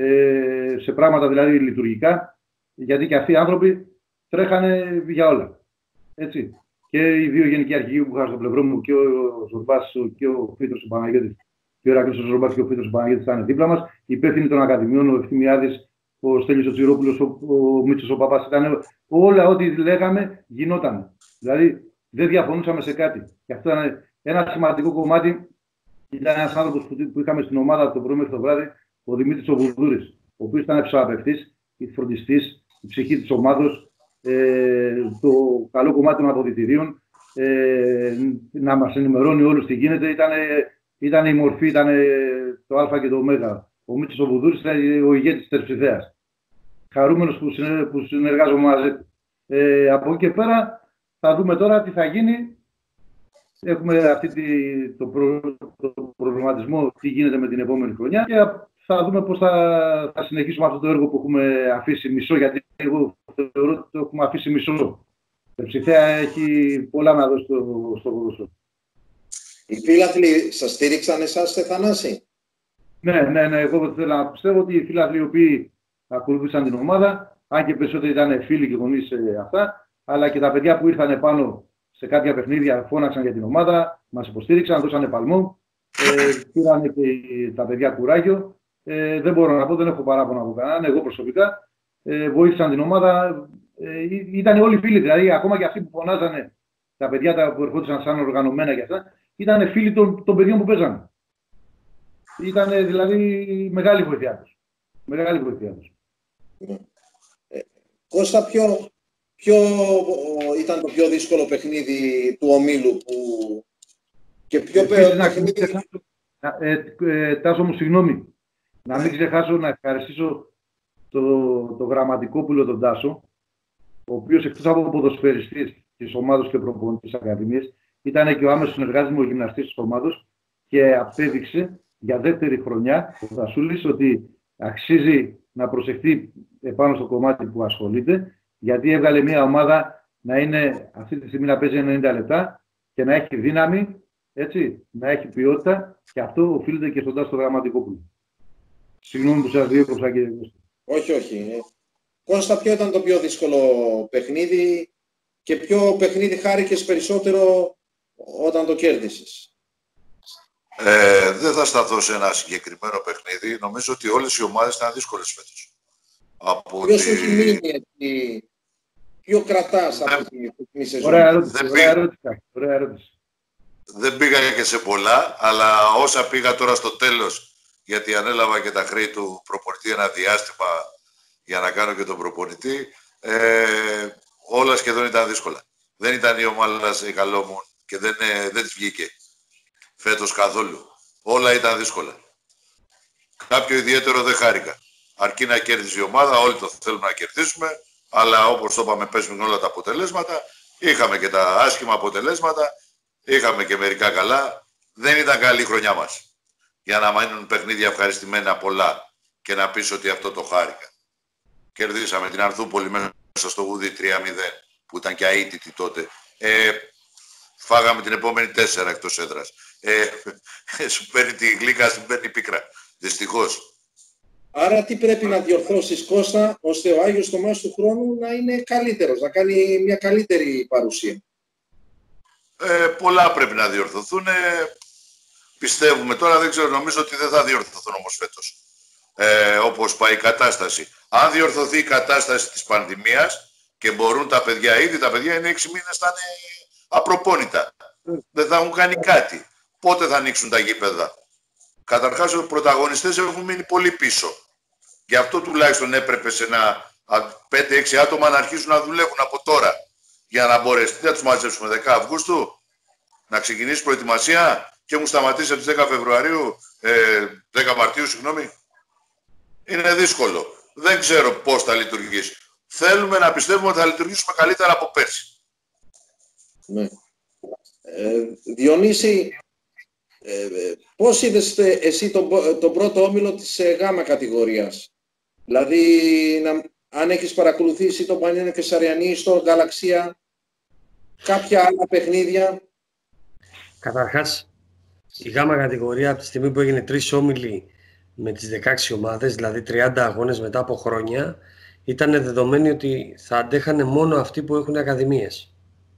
ε, σε πράγματα δηλαδή λειτουργικά, γιατί και αυτοί οι άνθρωποι τρέχανε για όλα. Έτσι. Και οι δύο γενικοί αρχηγοί που είχα στο πλευρό μου, και ο Ζορμπάς και ο Φίτρος ο Παναγιώτης, και ο Ηρακλής ο Ζορμπάς και ο Φίτρος ο Παναγιώτης ήταν δίπλα μας. Οι υπεύθυνοι των Ακαδημιών, ο Ευθυμιάδης, ο Στέλιος ο Τσιρόπουλος, ο, ο Μίτσος ο Παπάς, ήταν όλα ό,τι λέγαμε γινόταν. Δηλαδή δεν διαφωνούσαμε σε κάτι. Και αυτό ήταν ένα σημαντικό κομμάτι. Ήταν ένας άνθρωπος που, που είχαμε στην ομάδα το πρωί μέχρι το βράδυ, ο Δημήτρης ο Βουρδούρης, ο οποίος ήταν ψωαπευτής, φροντιστής, η ψυχή της ομάδος, ε, το καλό κομμάτι των αποδυτηρίων, ε, να μας ενημερώνει όλους τι γίνεται. Ήταν, ήταν η μορφή, ήταν το Α και το Ω. Ο Μίτσος ο Βουρδούρης ήταν ο ηγέτης της Τερψιδέας. Χαρούμενος που, συνε, που συνεργάζομαι μαζί του. Ε, από εκεί και πέρα θα δούμε τώρα τι θα γίνει. Έχουμε αυτή τη, το, προ, το προβληματισμό τι γίνεται με την επόμενη χρονιά και θα δούμε πώς θα, θα συνεχίσουμε αυτό το έργο που έχουμε αφήσει μισό, γιατί εγώ θεωρώ ότι το έχουμε αφήσει μισό. Η Ψηθέα έχει πολλά να δώσει στο ποδόσφαιρο. Οι φίλαθλοι σας στήριξαν εσάς, Θανάση? Ναι, ναι, ναι. Εγώ θέλω να πιστεύω ότι οι φίλαθλοι οι οποίοι ακολούθησαν την ομάδα, αν και περισσότεροι ήταν φίλοι και γονείς αυτά, αλλά και τα παιδιά που ήρθαν πάνω σε κάποια παιχνίδια φώναξαν για την ομάδα, μας υποστήριξαν, δώσανε παλμό, ε, πήραν και τα παιδιά κουράγιο. Ε, δεν μπορώ να πω, δεν έχω παράπονα από κανέναν, εγώ προσωπικά. Ε, βοήθησαν την ομάδα, ε, ήταν όλοι φίλοι, δηλαδή ακόμα και αυτοί που φωνάζανε, τα παιδιά τα που ερχόντουσαν σαν οργανωμένα και αυτά, ήταν φίλοι των, των παιδιών που παίζανε. Ήταν δηλαδή μεγάλη βοηθειά τους. Μεγάλη βοηθειά τους. Ε, Κώστα, ποιο... Ποιο ήταν το πιο δύσκολο παιχνίδι του ομίλου που... και ποιο ε, παιχνίδι... Ε, ε, Τάσο μου, συγγνώμη. Να μην ξεχάσω να ευχαριστήσω το, το γραμματικόπουλο τον Τάσο, ο οποίος εκτός από ποδοσφαιριστής της ομάδας και προπονητής της Ακαδημίας, ήταν και ο άμεσος συνεργάτης μου, ο γυμναστής της ομάδας, και απέδειξε για δεύτερη χρονιά ο Τασούλης ότι αξίζει να προσεχτεί επάνω στο κομμάτι που ασχολείται, γιατί έβγαλε μια ομάδα να είναι αυτή τη στιγμή να παίζει ενενήντα λεπτά και να έχει δύναμη, έτσι, να έχει ποιότητα, και αυτό οφείλεται και στον Τάσο Γραμματικόπουλο. Συγγνώμη που σας διέκοψα, κύριε Κώστα. Όχι, όχι. Κώστα, ποιο ήταν το πιο δύσκολο παιχνίδι και ποιο παιχνίδι χάρηκες περισσότερο όταν το κέρδισες? Ε, δεν θα σταθώ σε ένα συγκεκριμένο παιχνίδι. Νομίζω ότι όλες οι ομάδες ήταν δύσκολες φέτος. Ποιος τη... έχει μείνει έτσι, ποιο κρατάς από την φετινή σεζόν? Ωραία ερώτηση, ωραία ερώτηση, ωραία ερώτηση. Δεν πήγα και σε πολλά, αλλά όσα πήγα τώρα στο τέλος, γιατί ανέλαβα και τα χρέη του προπονητή ένα διάστημα για να κάνω και τον προπονητή, ε, όλα σχεδόν ήταν δύσκολα. Δεν ήταν η ομάδα σε καλό μου και δεν, ε, δεν της βγήκε φέτος καθόλου. Όλα ήταν δύσκολα. Κάποιο ιδιαίτερο δεν χάρηκα. Αρκεί να κέρδισε η ομάδα, όλοι το θέλουμε να κερδίσουμε, αλλά όπως το είπαμε, παίζουν όλα τα αποτελέσματα. Είχαμε και τα άσχημα αποτελέσματα, είχαμε και μερικά καλά. Δεν ήταν καλή η χρονιά μας για να μείνουν παιχνίδια ευχαριστημένα πολλά. και να πεις ότι αυτό το χάρηκα. Κερδίσαμε την Αρθούπολη μέσα στο Γουδί τρία μηδέn, που ήταν και αίτητη τότε. Ε, φάγαμε την επόμενη τέσσερα εκτός έδρας. Ε, σου παίρνει τη γλύκα, σου παίρνει πίκρα. Δυστυχώς. Άρα τι πρέπει να διορθώσεις, Κώστα, ώστε ο Άγιος Θωμάς του χρόνου να είναι καλύτερος, να κάνει μια καλύτερη παρουσία? Ε, πολλά πρέπει να διορθωθούν. Ε, πιστεύουμε τώρα, δεν ξέρω, νομίζω ότι δεν θα διορθωθούν όμως φέτος. Ε, όπως πάει η κατάσταση. Αν διορθωθεί η κατάσταση της πανδημίας και μπορούν τα παιδιά ήδη, τα παιδιά είναι έξι μήνες, θα είναι απροπόνητα. Δεν θα έχουν κάνει κάτι. Πότε θα ανοίξουν τα γήπεδα? Καταρχάς, οι πρωταγωνιστές έχουν μείνει πολύ πίσω. Γι' αυτό τουλάχιστον έπρεπε σε ένα πέντε έξι άτομα να αρχίσουν να δουλεύουν από τώρα. Για να μπορέσει. Τι θα τους μαζέψουμε, δέκα Αυγούστου, να ξεκινήσει προετοιμασία και μου σταματήσει από τις δέκα Φεβρουαρίου, ε, δέκα Μαρτίου, συγγνώμη. Είναι δύσκολο. Δεν ξέρω πώς θα λειτουργήσει. Θέλουμε να πιστεύουμε ότι θα λειτουργήσουμε καλύτερα από πέρσι. Ναι. Ε, Διονύση, ε, πώς είδες εσύ τον, τον πρώτο όμιλο της ε, γάμα κατηγορίας? Δηλαδή, να, αν έχεις παρακολουθήσει το Πανιόνιο Κεσαριανή στο Γαλαξία, κάποια άλλα παιχνίδια? Καταρχάς, η γάμα κατηγορία από τη στιγμή που έγινε τρεις όμιλοι με τις δεκαέξι ομάδες, δηλαδή τριάντα αγώνες μετά από χρόνια, ήταν δεδομένοι ότι θα αντέχανε μόνο αυτοί που έχουν ακαδημίες.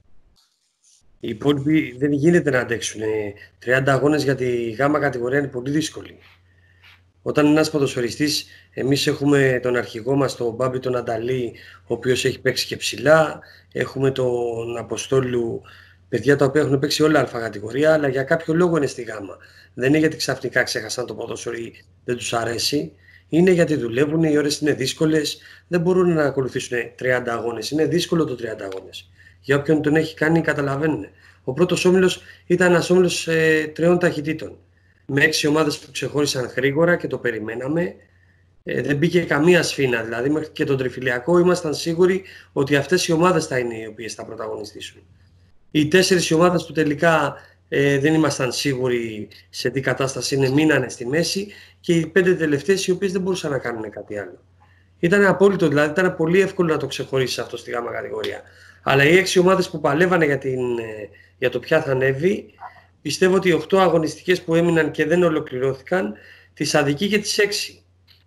Οι υπόλοιποι δεν γίνεται να αντέξουν. τριάντα αγώνες για τη γάμα κατηγορία είναι πολύ δύσκολη. Όταν ένας ποδοσφαιριστής, εμείς έχουμε τον αρχηγό μας, τον Μπάμπη τον Ανταλή, ο οποίος έχει παίξει και ψηλά, έχουμε τον Αποστόλου, παιδιά τα οποία έχουν παίξει όλα αλφα κατηγορία, αλλά για κάποιο λόγο είναι στη γάμα. Δεν είναι γιατί ξαφνικά ξέχασαν το ποδόσφαιρο ή δεν τους αρέσει. Είναι γιατί δουλεύουν, οι ώρες είναι δύσκολες, δεν μπορούν να ακολουθήσουν τριάντα αγώνες. Είναι δύσκολο το τριάντα αγώνες. Για όποιον τον έχει κάνει, καταλαβαίνουν. Ο πρώτος όμιλος ήταν ένας όμιλος ε, τριών ταχυτήτων. Με έξι ομάδες που ξεχώρισαν γρήγορα και το περιμέναμε. Ε, δεν μπήκε καμία σφήνα. Δηλαδή, μέχρι και τον τριφυλιακό ήμασταν σίγουροι ότι αυτές οι ομάδες θα είναι οι οποίες θα πρωταγωνιστήσουν. Οι τέσσερις ομάδες που τελικά ε, δεν ήμασταν σίγουροι σε τι κατάσταση είναι, μείνανε στη μέση, και οι πέντε τελευταίες οι οποίες δεν μπορούσαν να κάνουν κάτι άλλο. Ήταν απόλυτο, δηλαδή ήταν πολύ εύκολο να το ξεχωρίσεις αυτό στη γάμα κατηγορία. Αλλά οι έξι ομάδες που παλεύανε για, την, για το ποια θα ανέβει, πιστεύω ότι οι οκτώ αγωνιστικές που έμειναν και δεν ολοκληρώθηκαν, τις αδικεί και τις έξι.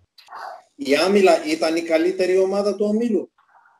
Η Άμυλα ήταν η καλύτερη ομάδα του ομίλου?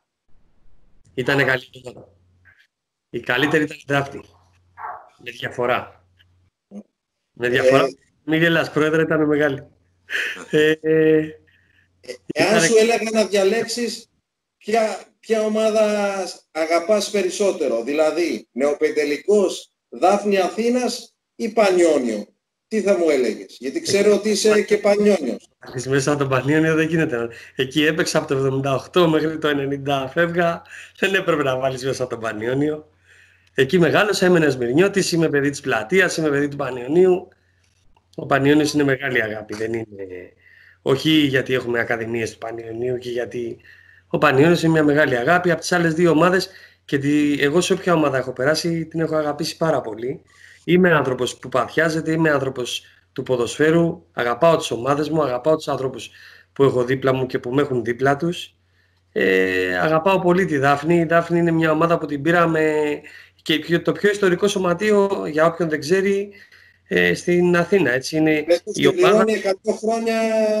Ήταν καλύτερη ομάδα. Η καλύτερη ήταν η Δάφνη. Με διαφορά. Με διαφορά. Ε, Μην γελάς, πρόεδρε, ήταν μεγάλη. ε, ε, Εάν ήταν... σου έλεγα να διαλέξεις ποια, ποια ομάδα αγαπάς περισσότερο, δηλαδή Νεοπεντελικός, Δάφνη Αθήνας ή Πανιόνιο, τι θα μου έλεγες? Γιατί ξέρω ότι είσαι και Πανιόνιος. Αρχίς μέσα από τον Πανιόνιο δεν γίνεται. Εκεί έπαιξα από το εβδομήντα οκτώ μέχρι το ενενήντα φεύγα. Δεν έπρεπε να βάλεις μέσα από τον Πανιόνιο. Εκεί μεγάλωσα, έμενε Σμυρνιώτης, είμαι παιδί της Πλατείας, είμαι παιδί του Πανιωνίου. Ο Πανιόνιος είναι μεγάλη αγάπη, δεν είναι... Όχι γιατί έχουμε ακαδημίες του Πανιωνίου και γιατί... Ο Πανιόνιος είναι μια μεγάλη αγάπη από τις άλλες δύο ομάδες, και τη... εγώ σε όποια ομάδα έχω περάσει την έχω αγαπήσει πάρα πολύ. Είμαι άνθρωπος που παθιάζεται, είμαι άνθρωπος του ποδοσφαίρου, αγαπάω τις ομάδες μου, αγαπάω τους ανθρώπους που έχω δίπλα μου και που με έχουν δίπλα τους. Ε, αγαπάω πολύ τη Δάφνη. Η Δάφνη είναι μια ομάδα που την πήραμε, και το πιο ιστορικό σωματείο, για όποιον δεν ξέρει, ε, στην Αθήνα. Έτσι είναι η ομάδα... εκατό χρόνια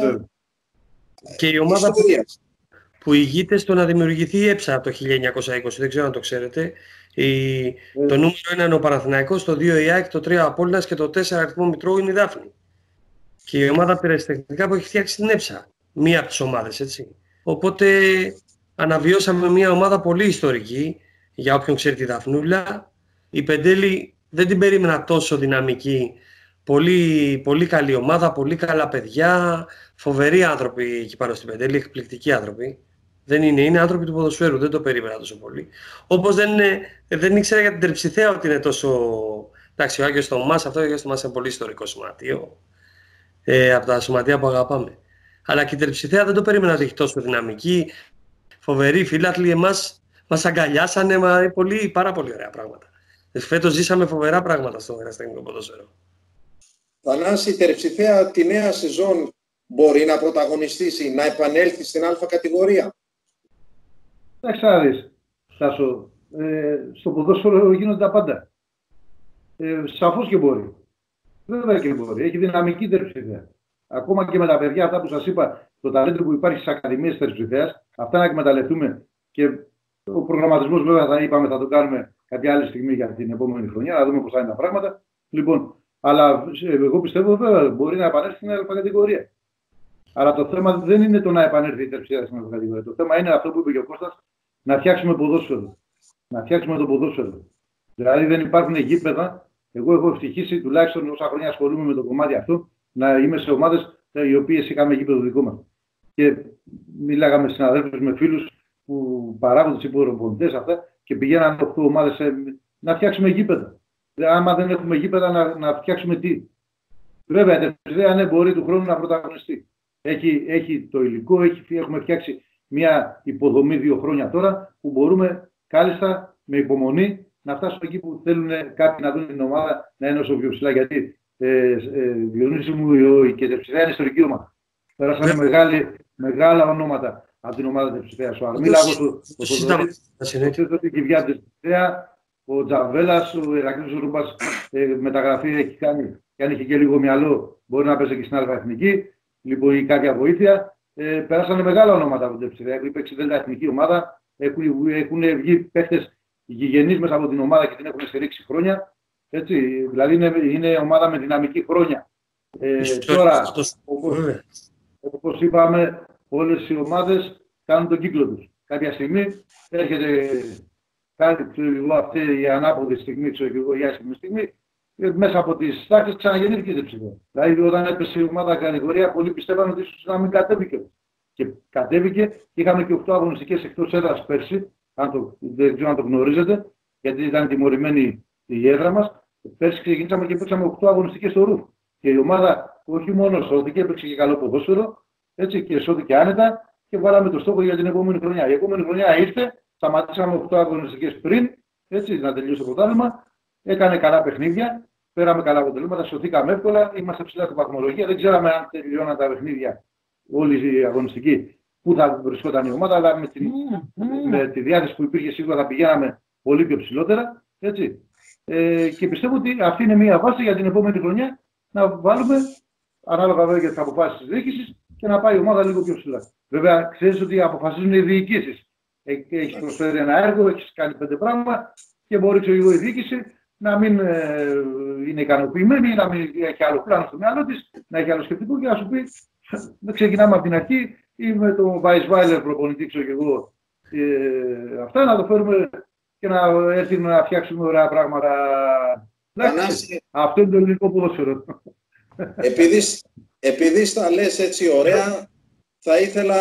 και η ομάδα που, που ηγείται στο να δημιουργηθεί η ΕΨΑ από το χίλια εννιακόσια είκοσι, δεν ξέρω αν το ξέρετε. Η... Mm. Το νούμερο ένα είναι ο Παναθηναϊκός, το δύο η ΑΕΚ, το τρία ο Απόλλωνας και το τέσσερα αριθμό Μητρώου είναι η Δάφνη. Και η ομάδα πυρασιτεχνικά που έχει φτιάξει την ΕΨΑ, μία από τις ομάδες, έτσι. Οπότε αναβιώσαμε μια ομάδα πολύ ιστορική, για όποιον ξέρει τη Δαφνούλα. Η Πεντέλη δεν την περίμενα τόσο δυναμική. Πολύ, πολύ καλή ομάδα, πολύ καλά παιδιά, φοβεροί άνθρωποι εκεί πάνω στην Πεντέλη, εκπληκτικοί άνθρωποι. Δεν είναι, είναι άνθρωποι του ποδοσφαίρου, δεν το περίμενα τόσο πολύ. Όπως δεν, δεν ήξερα για την Τερψιθέα ότι είναι τόσο... Εντάξει, ο Άγιος Θωμάς, αυτό ο Άγιος Θωμάς είναι πολύ ιστορικό σωματείο, ε, από τα σωματεία που αγαπάμε. Αλλά και η Τερψιθέα δεν το περίμενα ότι έχει τόσο δυναμική, φοβεροί φίλαθλοι, εμάς μας αγκαλιάσανε, μα, πολύ, πάρα πολύ ωραία πράγματα. Φέτος ζήσαμε φοβερά πράγματα στο ερασιτεχνικό ποδόσφαιρο. Θανάση, η Τερψιθέα τη νέα σεζόν μπορεί να πρωταγωνιστήσει, να επανέλθει στην Α κατηγορία? Εντάξει, να δεις, Τάσο, ε, στο ποδόσφαιρο γίνονται τα πάντα. Ε, σαφώς και μπορεί. Βέβαια και μπορεί. Έχει δυναμική τερψηφία. Ακόμα και με τα παιδιά αυτά που σας είπα, το ταλέντο που υπάρχει στις ακαδημίες τερψηφίας, αυτά να εκμεταλλευτούμε. Και ο προγραμματισμός, βέβαια, θα είπαμε, θα το κάνουμε κάποια άλλη στιγμή για την επόμενη χρονιά, να δούμε πώς θα είναι τα πράγματα. Λοιπόν, αλλά εγώ πιστεύω, βέβαια, μπορεί να επανέλθει στην Α κατηγορία. Αλλά το θέμα δεν είναι το να επανέλθει η τερψηφία στην Α κατηγορία. Το θέμα είναι αυτό που είπε και ο Κώστας, να φτιάξουμε ποδόσφαιρο. Να φτιάξουμε το ποδόσφαιρο. Δηλαδή δεν υπάρχουν γήπεδα. Εγώ έχω ευτυχήσει, τουλάχιστον όσα χρόνια ασχολούμαι με το κομμάτι αυτό, να είμαι σε ομάδες οι οποίες είχαμε γήπεδο δικό μας. Και μίλαγα με συναδέλφους, με φίλους που παράγονται υπορροπονητές αυτά και πηγαίναν οκτώ ομάδες σε... να φτιάξουμε γήπεδα. Άμα δεν έχουμε γήπεδα, να, να φτιάξουμε τι. Βέβαια, η τερψηφία ναι, μπορεί του χρόνου να πρωταγωνιστεί. Έχει, έχει το υλικό, έχει, έχουμε φτιάξει μια υποδομή δύο χρόνια τώρα που μπορούμε κάλλιστα με υπομονή να φτάσουμε εκεί που θέλουν κάποιοι να δουν την ομάδα να είναι όσο πιο ψηλά. Γιατί ε, ε, Διονύση μου η τερψηφία είναι ιστορική ομάδα. Πέρασαν μεγάλη, μεγάλα ονόματα από την ομάδα τερψηφίας. Ο Αρμίλαγος, ο Θοδωρής, ο Τζαβέλας, ο Ηρακλής Ρούμπας μεταγραφή έχει κάνει και αν είχε και λίγο μυαλό μπορεί να παίζει και στην άλλη εθνική. Λοιπόν, ή κάποια βοήθεια. Ε, περάσανε μεγάλα ονόματα από την τερψηφία. Έχει παίξει δέλτα εθνική ομάδα. Έχουν, έχουν βγει παίχτες γηγενείς μέσα από την ομάδα και την έχουν στηρίξει χρόνια. Έτσι, δηλαδή είναι, είναι ομάδα με δυναμική χρόνια. Ε, τώρα, όπως, όπως είπαμε, όλες οι ομάδες κάνουν τον κύκλο τους. Κάποια στιγμή έρχεται κάτι, ξέρω, αυτή η ανάποδη στιγμή, ξέρω εγώ, η άσχημη στιγμή, μέσα από τις τάξεις ξαναγεννήθηκε η τερψηφία. Δηλαδή, όταν έπεσε η ομάδα κατηγορία, πολλοί πιστεύαν ότι ίσως να μην κατέβηκε. Και κατέβηκε και είχαμε και οκτώ αγωνιστικές εκτός έδρας πέρσι. Αν το, δεν ξέρω αν το γνωρίζετε, γιατί ήταν τιμωρημένη η έδρα μας. Πέρσι ξεκινήσαμε και παίξαμε οκτώ αγωνιστικές στο Ρουφ. Και η ομάδα όχι μόνο σώθηκε, έπαιξε και καλό ποδόσφαιρο, έτσι και σώθηκε άνετα και βάλαμε το στόχο για την επόμενη χρονιά. Η επόμενη χρονιά ήρθε, σταματήσαμε οκτώ αγωνιστικές πριν, έτσι, να τελειώσει το πρωτάθλημα. Έκανε καλά παιχνίδια, πέραμε καλά αποτελέσματα, σωθήκαμε εύκολα, είμαστε ψηλά στην βαθμολογία. Δεν ξέραμε αν τελειώναν τα παιχνίδια όλοι οι αγωνιστικοί, πού θα βρισκόταν η ομάδα, αλλά με τη, με τη διάθεση που υπήρχε σίγουρα θα πηγαίναμε πολύ πιο ψηλότερα. Έτσι. Ε, και πιστεύω ότι αυτή είναι μια βάση για την επόμενη χρονιά να βάλουμε, ανάλογα βέβαια για τις αποφάσεις της διοίκησης, και να πάει η ομάδα λίγο πιο ψηλά. Βέβαια, ξέρεις ότι αποφασίζουν οι διοικήσεις. Έχεις προσφέρει ένα έργο, έχεις κάνει πέντε πράγματα και μπορεί ξέρω, η διοίκηση να μην ε, είναι ικανοποιημένη, να μην έχει άλλο πλάνο στο μυαλό της, να έχει άλλο σκεπτικό και να σου πει δεν ξεκινάμε από την αρχή ή με τον Βάισβάιλερ προπονητή, ξέρω και εγώ, ε, αυτά να το φέρουμε και να έρθει να φτιάξουμε ωραία πράγματα. Πανάση, αυτό είναι το ελληνικό ποδόσφαιρο. Επειδή, επειδή στα λες έτσι ωραία, θα ήθελα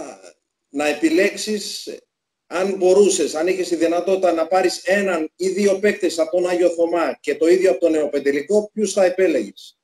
να επιλέξεις, αν μπορούσες, αν είχες τη δυνατότητα να πάρεις έναν ή δύο παίκτες από τον Άγιο Θωμά και το ίδιο από τον Νεοπεντελικό, ποιους θα επέλεγες?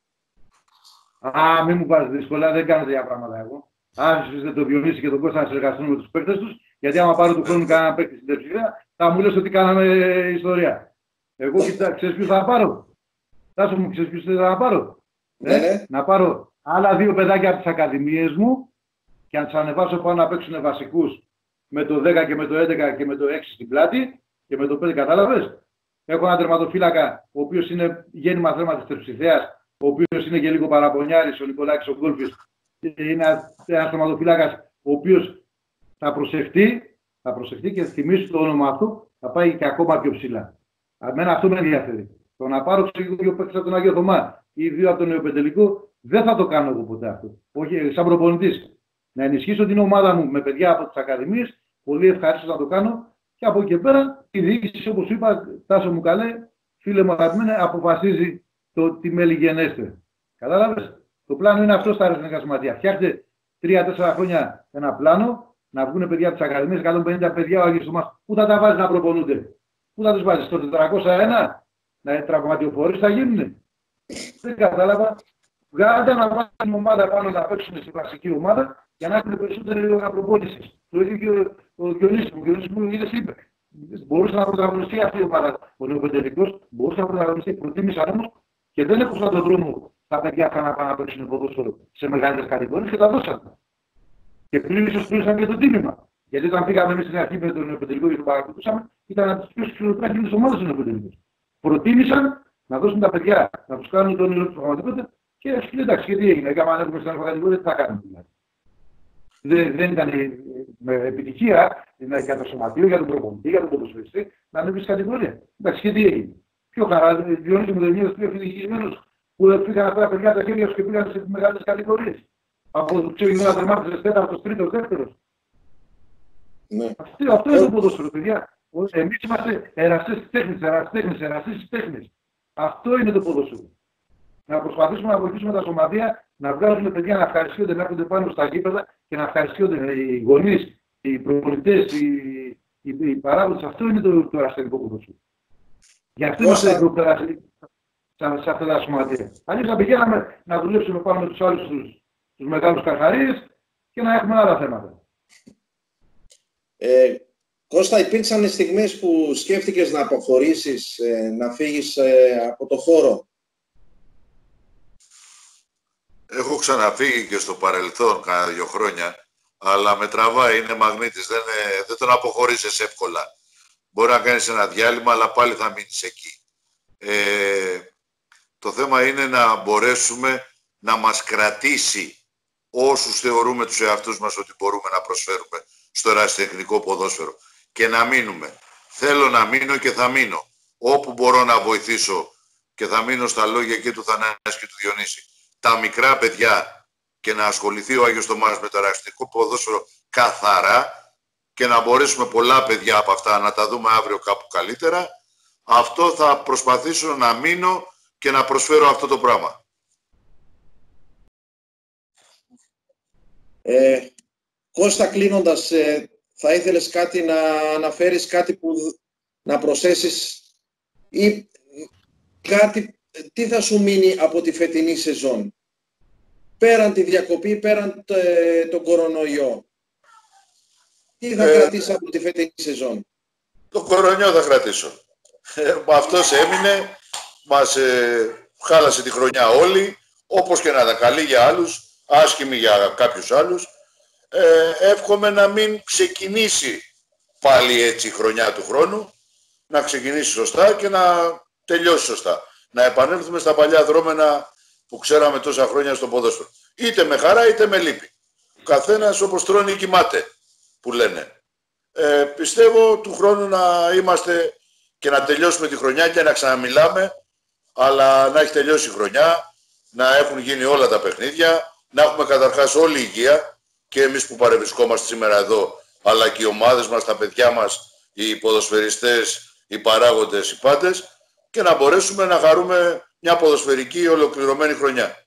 Α, μην μου πάρεις δύσκολα, δεν κάνω τέτοια πράγματα εγώ. Άφησε το Διονύση και τον Κώστα να συνεργαστούν με τους παίκτες τους, γιατί άμα πάρω του χρόνου κανένα παίκτη στην τερψηφία, θα μου λες ότι κάναμε ιστορία. Εγώ κοιτά, ξέρεις ποιους θα πάρω? Τάσο μου, ξέρεις ποιους θα πάρω? Ναι, ναι. Ε, να πάρω άλλα δύο παιδάκια από τις ακαδημίες μου και να τους ανεβάσω πάνω να παίξουν βασικούς με το δέκα και με το έντεκα και με το έξι στην πλάτη και με το πέντε, κατάλαβες. Έχω έναν τερματοφύλακα, ο οποίος είναι γέννημα θέμα της τερψηφίας, ο οποίος είναι και λίγο παραπονιάρης, ο Νικολάκης ο Γκόλφης. Είναι ένας τερματοφύλακας ο οποίος θα προσεχτεί, θα προσεχτεί και θυμίσει το όνομα του, θα πάει και ακόμα πιο ψηλά. Εμένα αυτό με ενδιαφέρει. Το να πάρω δύο παίκτες από τον Άγιο Θωμά ή δύο από τον Νεοπεντελικό, δεν θα το κάνω εγώ ποτέ αυτό. Όχι, σαν προπονητής. Να ενισχύσω την ομάδα μου με παιδιά από τις ακαδημίες, πολύ ευχαριστώ να το κάνω. Και από εκεί και πέρα η διοίκηση, όπως σου είπα, Τάσο μου καλέ, φίλε μου αγαπημένε, αποφασίζει το τι μέλη γενέστε. Κατάλαβες. Το πλάνο είναι αυτό στα αριθμητικά σωματεία. Φτιάχτε τρία τέσσερα χρόνια ένα πλάνο, να βγουν παιδιά από τις ακαδημίες, εκατόν πενήντα παιδιά ο Άγιος Θωμάς. Πού θα τα βάζεις να προπονούνται? Πού θα τους βάζεις? Στο τετρακόσια ένα? Να τραυματιοφορείς θα γίνουνε? Δεν κατάλαβα. Βγάλτε να βάλουν την ομάδα πάνω να παίξουν στη βασική ομάδα για να έχουν περισσότερη ώρα προπόνησης. Το ίδιο και ο Διονύσης μου. Ο Διονύσης μου είδες είπε. Μπορούσε να πρωταγωνιστεί αυτή η ομάδα. Ο Νεοπεντελικός μπορούσε να πρωταγωνιστεί. Προτίμησαν όμως και δεν έκοψαν τον δρόμο τα παιδιά θα να πάνε να παίξουν ποδόσφαιρο σε μεγαλύτερες κατηγορίες και τα δώσανε. Και πλήρω ίσως πλήρωσαν και το τίμημα. Γιατί όταν πήγαμε εμείς στην αρχή με τον Πεντελικό και τον παρακολουθούσαμε, ήταν από τις πιο σκληροπράχτες ομάδες των Πεντελικών. Προτίμησαν να δώσουν τα παιδιά, να τους κάνουν τον ήλιο του πραγματικότητα και ας πούμε εντάξει, γιατί έγινε. Έκαμε αν έχουμε στην αρχή κατηγορία, τι θα κάνουμε δηλαδή. Δεν, δεν ήταν με επιτυχία για το σωματείο, για τον προπονητή, για τον ποδοσφαιριστή να ανέβει στην κατηγορία. Εντάξει, και τι έγινε. Πιο χαρά, Διονύση μου δεν είναι πιο ευτυχισμένος που πήγαν αυτά τα παιδιά τα χέρια σου και πήγαν σε μεγάλες κατηγορίες. Από το ξεκινήμα τερμάτισες τέταρτος, τρίτος, δεύτερος. Ναι. Αυτό, αυτό είναι το ποδόσφαιρο, παιδιά. Εμείς είμαστε εραστές της τέχνης, εραστές, εραστές της τέχνης. Αυτό είναι το ποδόσφαιρο. Να προσπαθήσουμε να βοηθήσουμε τα σωματεία να βγάζουν παιδιά να ευχαριστούνται, να έρχονται πάνω στα γήπεδα και να ευχαριστούνται οι γονείς, οι προπονητές, οι, οι, οι παράγοντες. Αυτό είναι το, το εραστικό ποδόσφαιρο. Γι' αυτό είμαστε προπεραστικοί σε αυτά τα σωματεία. Αλλιώς θα πηγαίναμε να δουλέψουμε πάνω με τους άλλους τους, τους μεγάλους καρχαρίες και να έχουμε άλλα θέματα. Ε, Κώστα, υπήρξαν στιγμές που σκέφτηκες να αποχωρήσεις, ε, να φύγεις ε, από το χώρο? Έχω ξαναφύγει και στο παρελθόν κάνα δύο χρόνια, αλλά με τραβάει, είναι μαγνήτης, δεν, ε, δεν τον αποχωρήσεις εύκολα. Μπορεί να κάνεις ένα διάλειμμα, αλλά πάλι θα μείνεις εκεί. Ε, το θέμα είναι να μπορέσουμε να μας κρατήσει όσους θεωρούμε τους εαυτούς μας ότι μπορούμε να προσφέρουμε στο ερασιτεχνικό ποδόσφαιρο και να μείνουμε. Θέλω να μείνω και θα μείνω. Όπου μπορώ να βοηθήσω και θα μείνω στα λόγια και του Θανάση και του Διονύση. Τα μικρά παιδιά και να ασχοληθεί ο Άγιος Θωμάς με το ερασιτεχνικό ποδόσφαιρο καθαρά και να μπορέσουμε πολλά παιδιά από αυτά να τα δούμε αύριο κάπου καλύτερα. Αυτό θα προσπαθήσω να μείνω και να προσφέρω αυτό το πράγμα. Ε, Κώστα, κλείνοντας, ε, θα ήθελες κάτι να αναφέρεις, κάτι που να προσθέσεις ή κάτι, τι θα σου μείνει από τη φετινή σεζόν, πέραν τη διακοπή, πέραν ε, τον κορονοϊό? Τι θα ε, κρατήσεις από τη φετινή σεζόν? Το κορονοϊό θα κρατήσω. Ε, αυτός έμεινε, μας ε, χάλασε τη χρονιά όλοι, όπως και να τα καλή για άλλους, άσχημη για κάποιους άλλους. Ε, εύχομαι να μην ξεκινήσει πάλι έτσι η χρονιά του χρόνου, να ξεκινήσει σωστά και να τελειώσει σωστά. Να επανέλθουμε στα παλιά δρόμενα που ξέραμε τόσα χρόνια στο ποδόσφαιρο. Είτε με χαρά είτε με λύπη. Ο καθένας όπως τρώνε κοιμάται, που λένε. Ε, πιστεύω του χρόνου να είμαστε και να τελειώσουμε τη χρονιά και να ξαναμιλάμε, αλλά να έχει τελειώσει η χρονιά, να έχουν γίνει όλα τα παιχνίδια, να έχουμε καταρχάς όλη η υγεία, και εμείς που παρευρισκόμαστε σήμερα εδώ, αλλά και οι ομάδες μας, τα παιδιά μας, οι ποδοσφαιριστές, οι παράγοντες, οι πάντες, και να μπορέσουμε να χαρούμε μια ποδοσφαιρική ολοκληρωμένη χρονιά.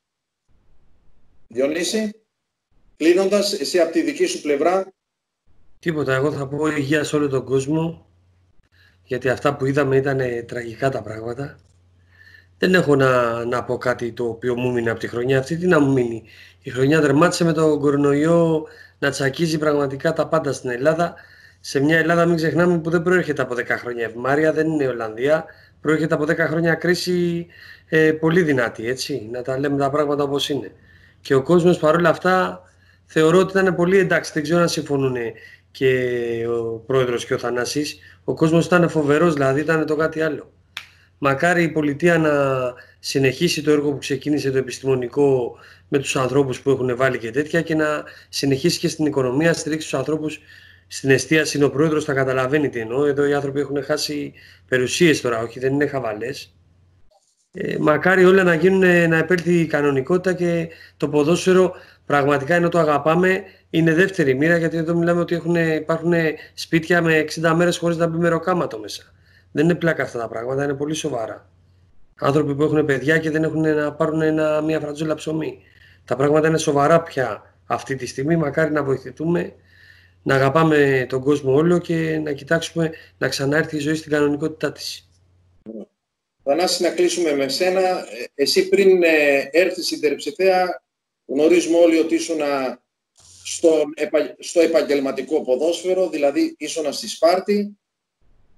Διονύση, κλείνοντας, εσύ από τη δική σου πλευρά? Τίποτα, εγώ θα πω υγεία σε όλο τον κόσμο, γιατί αυτά που είδαμε ήταν τραγικά τα πράγματα. Δεν έχω να, να πω κάτι το οποίο μου μείνει από τη χρονιά αυτή. Τι να μου μείνει? Η χρονιά τερμάτισε με τον κορονοϊό να τσακίζει πραγματικά τα πάντα στην Ελλάδα. Σε μια Ελλάδα, μην ξεχνάμε, που δεν προέρχεται από δέκα χρόνια ευμάρεια, δεν είναι η Ολλανδία. Προέρχεται από δέκα χρόνια κρίση ε, πολύ δυνατή, έτσι. Να τα λέμε τα πράγματα όπως είναι. Και ο κόσμος παρόλα αυτά θεωρώ ότι ήταν πολύ εντάξει. Δεν ξέρω αν συμφωνούν και ο πρόεδρος και ο Θανάσης. Ο κόσμος ήταν φοβερός, δηλαδή ήταν το κάτι άλλο. Μακάρι η πολιτεία να συνεχίσει το έργο που ξεκίνησε το επιστημονικό με τους ανθρώπους που έχουν βάλει και τέτοια και να συνεχίσει και στην οικονομία, να στηρίξει τους ανθρώπους στην εστίαση. Είναι ο πρόεδρος, θα καταλαβαίνει τι εννοώ. Εδώ οι άνθρωποι έχουν χάσει περιουσίες τώρα, όχι, δεν είναι χαβαλές. Ε, μακάρι όλα να γίνουν, να επέλθει η κανονικότητα και το ποδόσφαιρο πραγματικά, ενώ το αγαπάμε, είναι δεύτερη μοίρα, γιατί εδώ μιλάμε ότι έχουν, υπάρχουν σπίτια με εξήντα μέρες χωρίς να μπει μεροκάματο μέσα. Δεν είναι πλάκα αυτά τα πράγματα, είναι πολύ σοβαρά. Άνθρωποι που έχουν παιδιά και δεν έχουν να πάρουν ένα, μια φρατζόλα ψωμί. Τα πράγματα είναι σοβαρά πια αυτή τη στιγμή. Μακάρι να βοηθηθούμε, να αγαπάμε τον κόσμο όλο και να κοιτάξουμε να ξανάρθει η ζωή στην κανονικότητά της. Θανάση, να κλείσουμε με σένα. Εσύ πριν ε, έρθεις στην Τερψιθέα, γνωρίζουμε όλοι ότι ήσουν στο, στο επαγγελματικό ποδόσφαιρο, δηλαδή ήσουν στη Σπάρτη.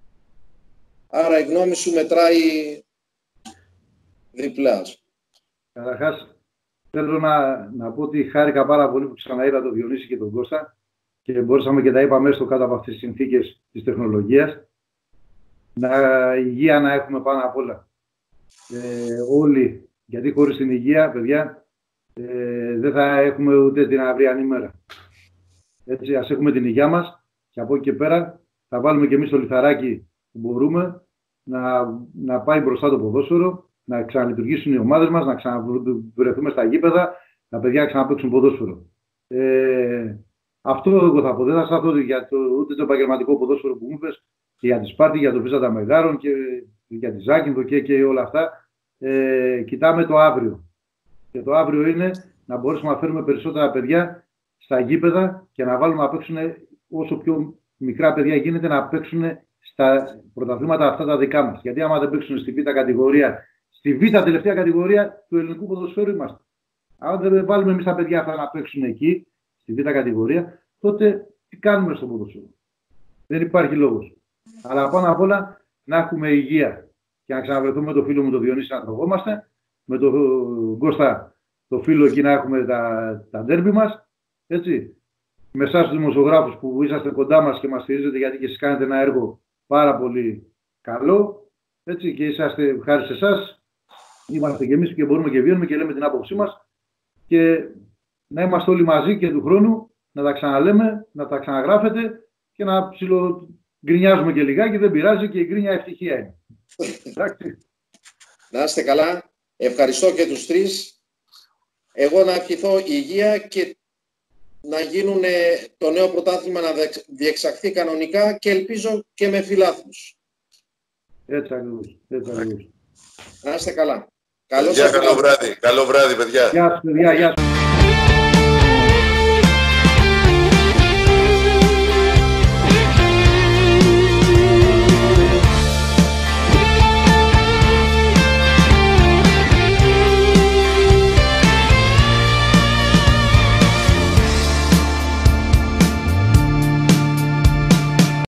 Άρα η γνώμη σου μετράει διπλά. Καταρχάς, θέλω να, να πω ότι χάρηκα πάρα πολύ που ξαναείδα τον Διονύση και τον Κώστα και μπορούσαμε και τα είπαμε έστω κάτω από αυτές τις συνθήκες της τεχνολογίας. Να, υγεία να έχουμε πάνω απ' όλα. Ε, όλοι, γιατί χωρίς την υγεία, παιδιά, ε, δεν θα έχουμε ούτε την αυριανή μέρα. Έτσι, ας έχουμε την υγεία μας και από εκεί και πέρα θα βάλουμε και εμείς το λιθαράκι που μπορούμε να, να πάει μπροστά το ποδόσφαιρο, να ξαναλειτουργήσουν οι ομάδες μας, να ξαναβρεθούμε στα γήπεδα, τα παιδιά ξαναπαίξουν ποδόσφαιρο. Ε, αυτό εγώ θα πω. Δεν θα σταθώ για το, ούτε το επαγγελματικό ποδόσφαιρο που μου είπες, και για τη Σπάρτη, για το Βίζαντα Μεγάρων και για τη Ζάκυνθο και, και όλα αυτά. Ε, κοιτάμε το αύριο. Και το αύριο είναι να μπορέσουμε να φέρουμε περισσότερα παιδιά στα γήπεδα και να βάλουμε να παίξουν όσο πιο μικρά παιδιά γίνεται να παίξουν στα πρωταθλήματα αυτά τα δικά μας. Γιατί άμα δεν παίξουν στη Β' κατηγορία, στη Β' τελευταία κατηγορία του ελληνικού ποδοσφαίρου είμαστε. Αν δεν βάλουμε εμείς τα παιδιά αυτά να παίξουν εκεί, στη Β' κατηγορία, τότε τι κάνουμε στο ποδοσφαίρο? Δεν υπάρχει λόγος. Αλλά πάνω απ' όλα να έχουμε υγεία και να ξαναβρεθούμε με το φίλο μου τον Διονύση να τρογόμαστε, με τον Κώστα το φίλο εκεί να έχουμε τα, τα ντέρμπι μας, έτσι. Με εσάς τους δημοσιογράφους που είσαστε κοντά μας και μας στηρίζετε, γιατί και εσείς κάνετε ένα έργο πάρα πολύ καλό, έτσι, και είσαστε χάρη σε εσάς, είμαστε και εμείς και μπορούμε και βγαίνουμε και λέμε την άποψή μας και να είμαστε όλοι μαζί και του χρόνου να τα ξαναλέμε, να τα ξαναγράφετε και να ψιλογκρινιάζουμε και λιγάκι, δεν πειράζει και η γκρίνια ευτυχία είναι. Να είστε καλά. Ευχαριστώ και τους τρεις. Εγώ να ευχηθώ υγεία και να γίνουν το νέο πρωτάθλημα να διεξαχθεί κανονικά και ελπίζω και με φιλάθλους. Έτσι ακριβώς. Έτσι ακριβώς. Να είστε καλά. Καλό βράδυ. Καλό βράδυ, παιδιά. Γεια σας, παιδιά. Γεια σας.